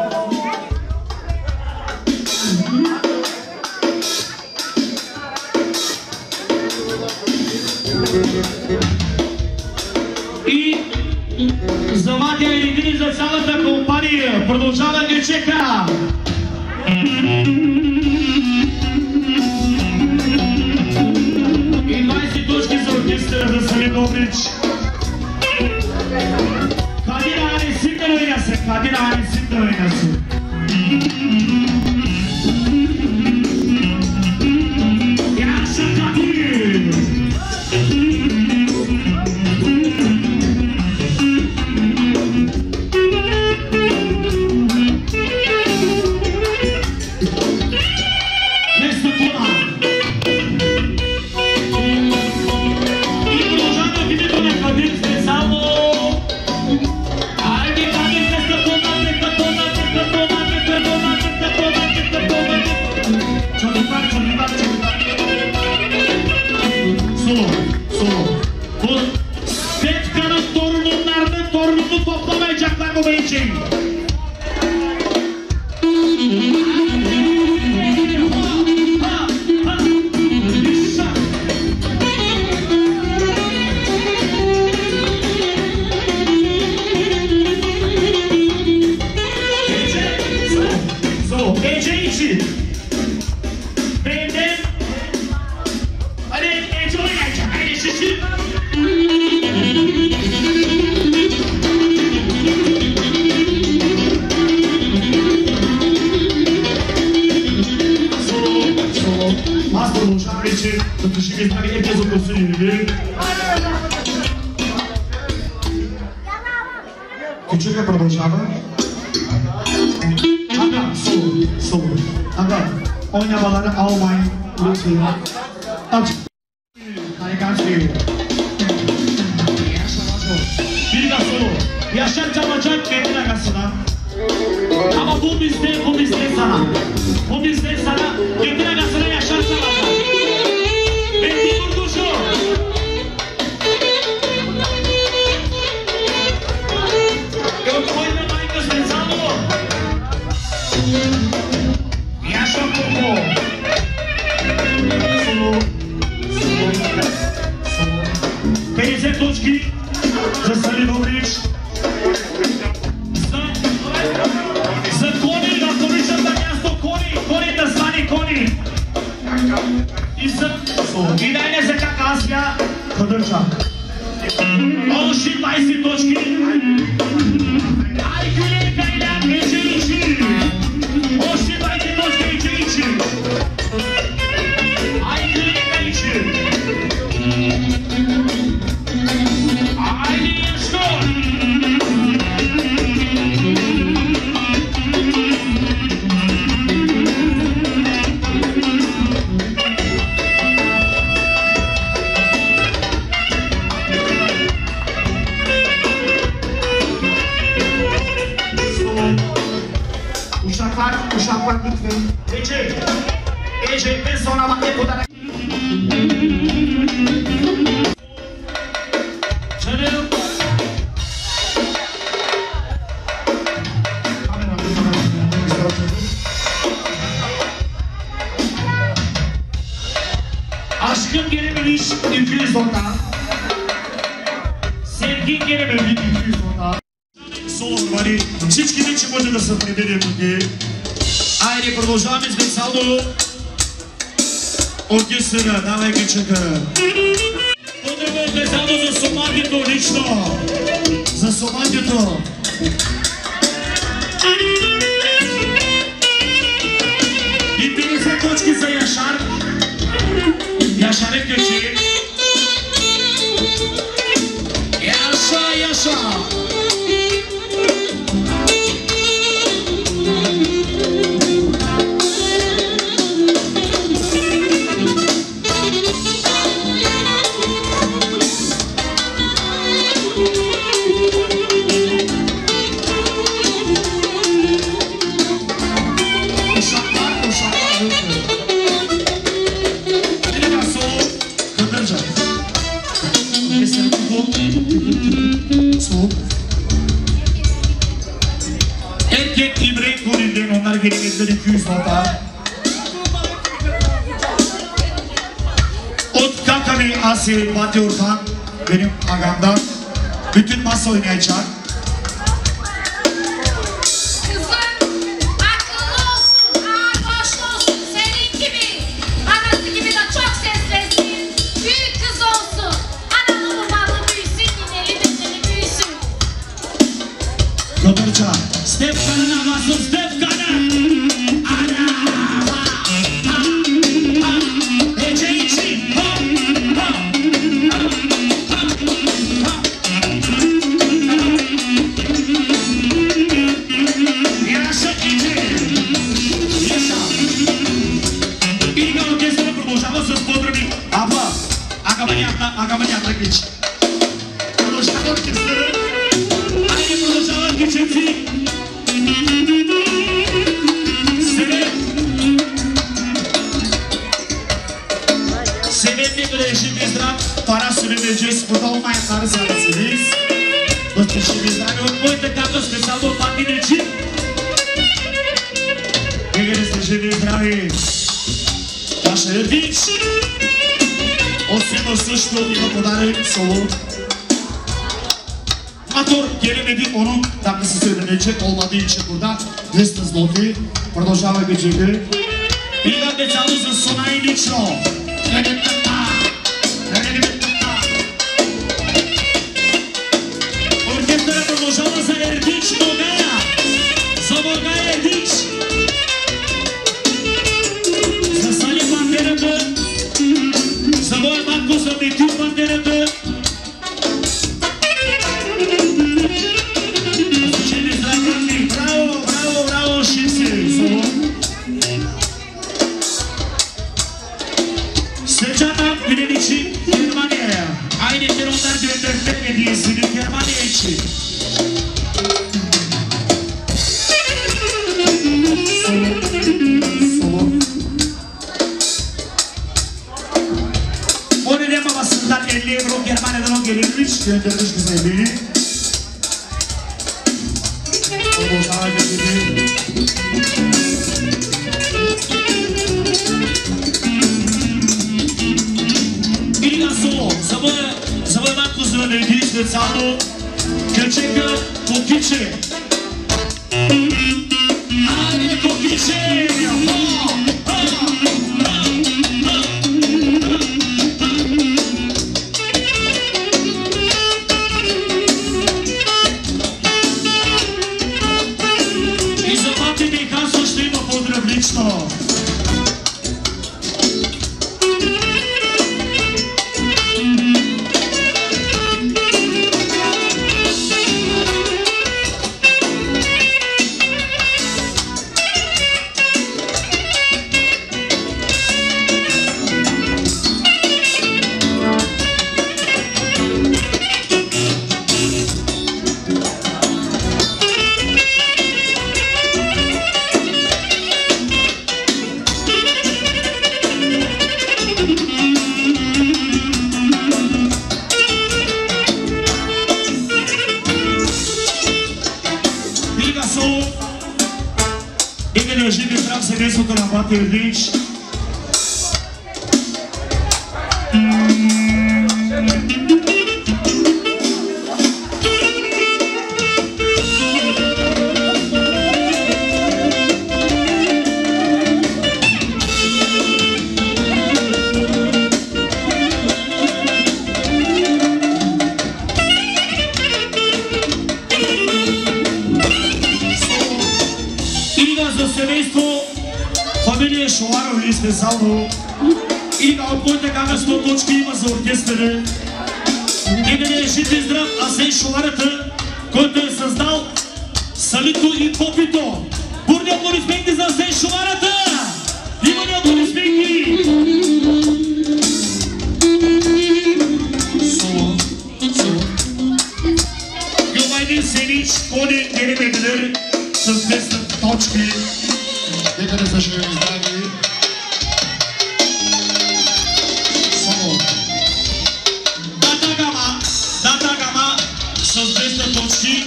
[SPEAKER 7] И Завадя един за цялата компания. Продължава Гечека. tarafı Salim Dobriç. Kadir Hanesi'nden oynasın. Kadir Hanesi'nden oynasın. Yaşa Kadir. Toplamayacaklar bu için. Gece için. Benden hadi gece oynayacak. Hadi şişir. Boşanma için tutuşı gezmek herkes okusun yürüdü. Küçük yapar boşanma. Aga soğuk. Aga oynamaları almayın lütfen. Aç. Kaygan suyu. Bir de solo. Yaşar Çamacak kendi agasına. Ama bu bizde sana. Bu bizde sana. Kendi agasına Yaşar Çamacak. Benim vurguşu. Yok oynamayın kızın sağlığı. Yaşar Koko. Перезет точки за Салимович. За Кони, ако виждам на място Кони да стане Кони. И дай не се как аз я Кадърчак. Още 20 точки. Ай, Гюлека Илян, вече ичи. Още 20 точки, ичи. Ай, Гюлека ичи. Айде нещо! Uşaklar lütfen. Ece, ben sonra bak hep odanak. Canım. Aşkın gelememiş 200 ondan. Sevgin gelememiş 200 ondan. Соло вали. Всички вече може да се определим. Айде, продължаваме с Венсалдо. Оркестъра, давай гичака. Поздравя Венсалдо за соматито лично. За соматито. И 50 точки за Яшар. Яшар е качи. Яша. Erkek İbrahim Kuril'den onlar gelinizden 200 nota. Ot Kakami Asya Fatih Orhan benim agamdan bütün masa oynayacak.
[SPEAKER 8] Senin gibi, anası gibi de çok seslensin. Büyük kız olsun.
[SPEAKER 7] Добърча. Степкана на вас, Степкана! Ана! Ече, ече! Яша, ече! Яша! И на оркестъра продължава с поздрави. Аба! Агаманята клич. Продължава оркестъра. Айде продължават киченци. Seved ne kadar eşit izran, para süremeyeceğiz, burada olmayanları sanırsınız. Dost eşit izran, unutmayın da kapta spesal bu pandinin için. Ne kadar eşit izran, Ваша Ердич. Освен също има подарък соло. Матор, келем един онук, така се среднече, олмади и че burada 200 злоти. Продължава бюджета. Идва децало за сона и лично. Оркестъра продължава за Ердич България. За България Ердич. За Сали Бандерата. За моя матко за Метю Бандерата. Браво, браво, браво, Шиси. Сечата Гриничи, Германия. Айде терондар дöndürmek hediyesini Germaniya için. O neden babasından 50 euro Germanya'dan o gelirmiş, göndermiş güzelliği. O bozana getirdi. За моя матко за да видиш децата, качека кокиче. Айде кокиче! И за мати ми казва, ще има поздрав лично. Семейството на Бати Ердич. Фамилия Шоларов или специално и на отбойте кага 100 точки има за оркестъра. Нека да е жит и здрав Асен Шоларата, който е създал Салито и Попито. Бурни аплодисменти за Асен Шоларата! Има ли аплодисменти? Гълбайдин Сенич, Кони Геребегдър с 200 точки. Нека да се живем здрави. Само. Дата Гама с 200 точки.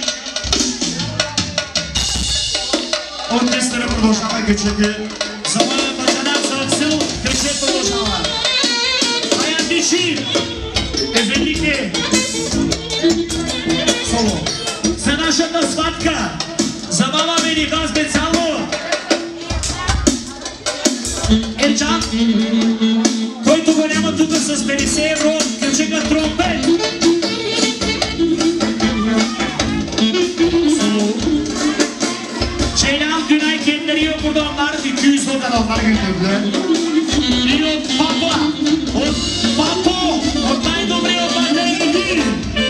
[SPEAKER 7] Оркестъра продължава качете. За моя бачанак за Аксел, качет продължава. Аян Диши, Езелике. Соло. За нашата сватка, за мама Велика специално. Ерчан, който го няма тук с 50 евро, качека тромпет. Само.
[SPEAKER 5] onlar götürdüler.
[SPEAKER 7] Io papà, papo, ormai dovrei battere di.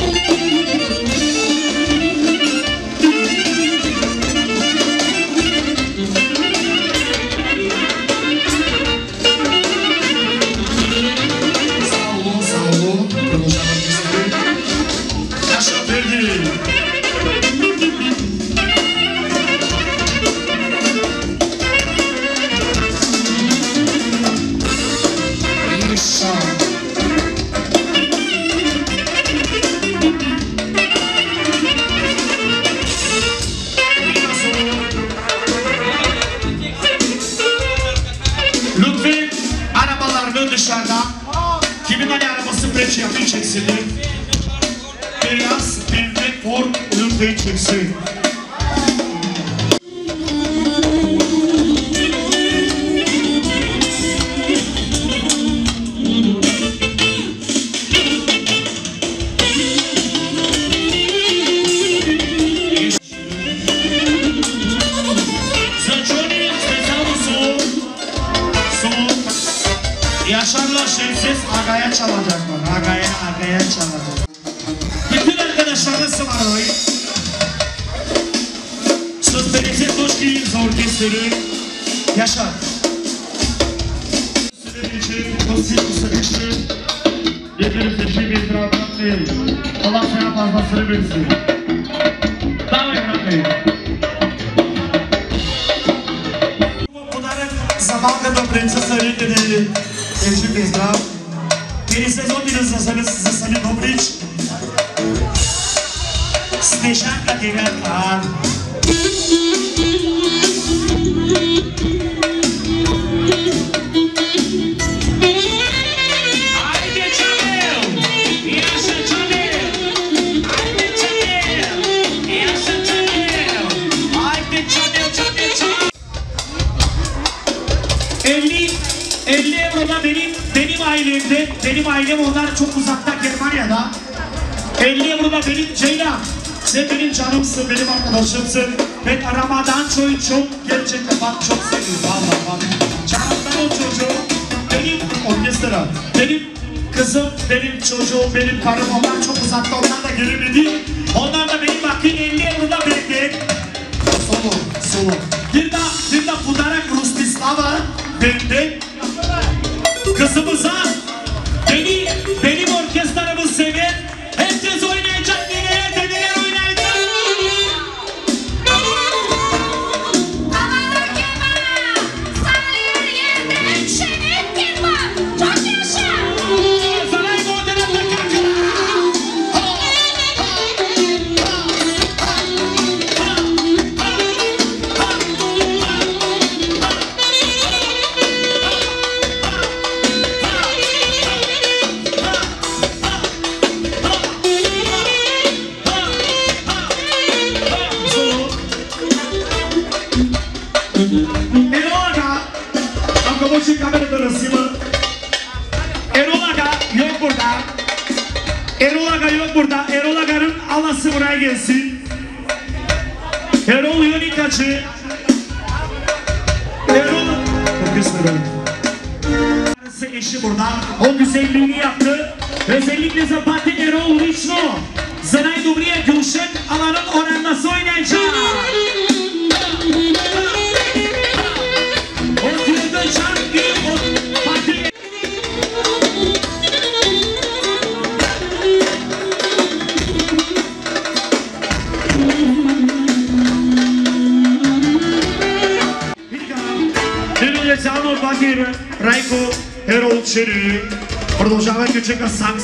[SPEAKER 5] Sağ olun. Konuşamak istedim.
[SPEAKER 7] Yaşa Ferdi. Lütfen arabalarını dışarıdan kimin hani arabası preç yaptığı çeksinler. Beyaz, pembe, Ford lütfen çeksin. Zăciunii, specialul soğuk. Yaşarlar Şemsiz Aga'ya çalacaklar. Aga'ya çalacak. Bütün arkadaşlarınız var oy. Söz Belecek Hoşgiyiniz orkestrı. Yaşar. Sizler için basit sıkıştı. Yeterli seçim itirafı değil. Allah sana fazlasını versin. Tamam Emrah. Zabavka do princesa Rikedy. Pierwszy pozdrav. Kiedy sezon zasady Dobrić. Snežanka Devětka. Ajde Čamil! Ja sam Čamil! Ajde Čamil! Ja sam Čamil! Ajde Čamil, Čamil, Čamil! 50 euroda benim ailem onlar çok uzakta Germanya'da. 50 euroda benim Ceylan. Sen benim canımsın, benim arkadaşımsın. Ben aramadan çok gerçekten bak çok seviyorum vallahi bak. Canımdan o çocuğu, benim orkestra, benim kızım, benim çocuğum, benim karım onlar çok uzakta, onlar da gelemedi. Onlar da benim bakın 50 euroda benden. Solo. Bir de Pudarak Rustislava benden. Kızımıza benim orkestramı seven herkes oynayacak, dedeler oynayacak.
[SPEAKER 8] Havada kemer, sallıyor yerde şenettin var. Çok yaşa.
[SPEAKER 7] Saray modern takacak. Erol Aga yok burada. Erol Aga'nın alası buraya gelsin. Erol Yönikacı. Erol orkestra. Eşi burada. O güzelliğini yaptı. Özellikle Zapati Erol Lično. Zanay Dubriye Gülşen alanın oranması oynayacak. O türlü şarkı o parti. Специално от Бакир, Райко, Ерол Чери. Продължава Кючека Сакс.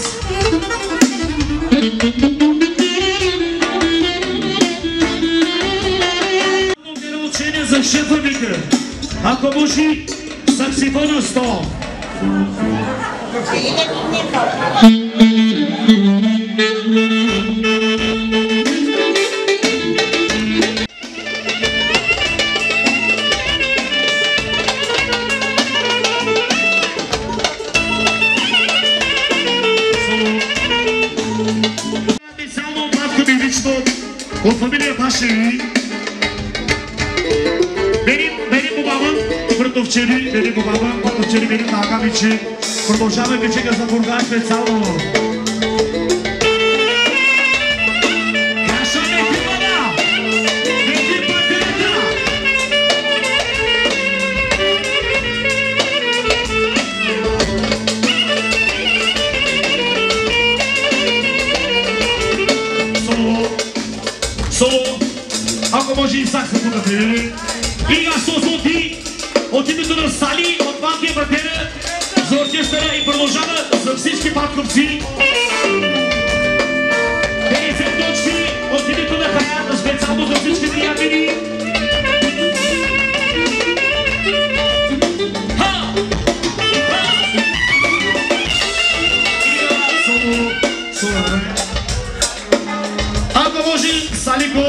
[SPEAKER 7] Ерол Чери за шефа вика. Ако може, саксифона 100. O familia Paşa'yı benim babamın Пътовчери, бели баба, Пътовчери, бели Нагамичи. Продължаваме качека за Бургас специално. Ако може и сакса тук да видим. И Созоти от името на Сали от Банкия Братера за оркестъра и продължава за всички батковци. 50 точки от името на Хаят, специално за всички приятели. Ако може, Салико.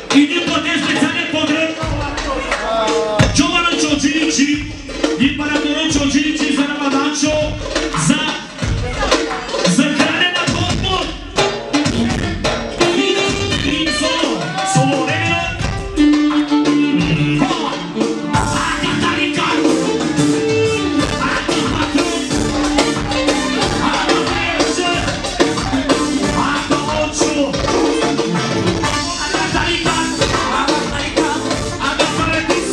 [SPEAKER 7] Един платен специален подред. Giovane Ciocinici, imperatorul Ciocinici za Ramadančo, za hrane na kompot. I solo remeno. Adi tarikan, adi patron, adi vece, adi oču, adi tarikan, adi paretis.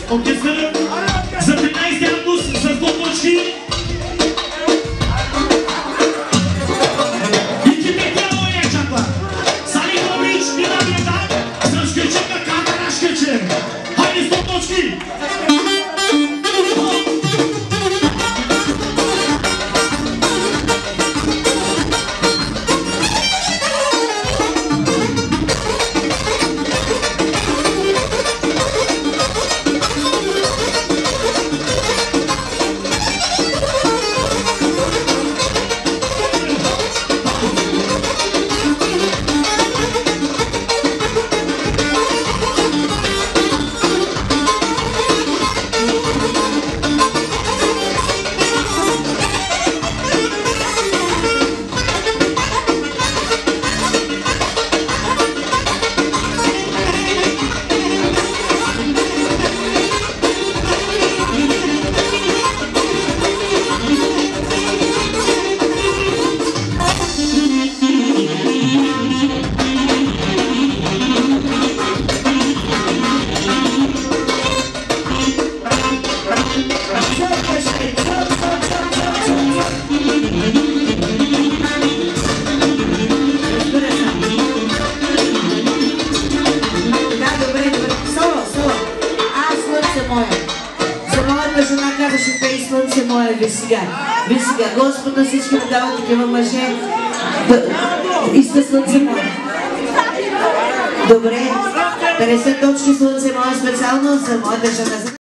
[SPEAKER 7] оркестър за 13 август с двупочки. И кипетя моя чаква. Сали Добрич и на Бедан с шкечека камера шкече. Хайде с двупочки.
[SPEAKER 6] Виж сега, Господ на всички му дава такива мъже. Иска слънце мое. Добре, 50 точки слънце мое специално за моята жена.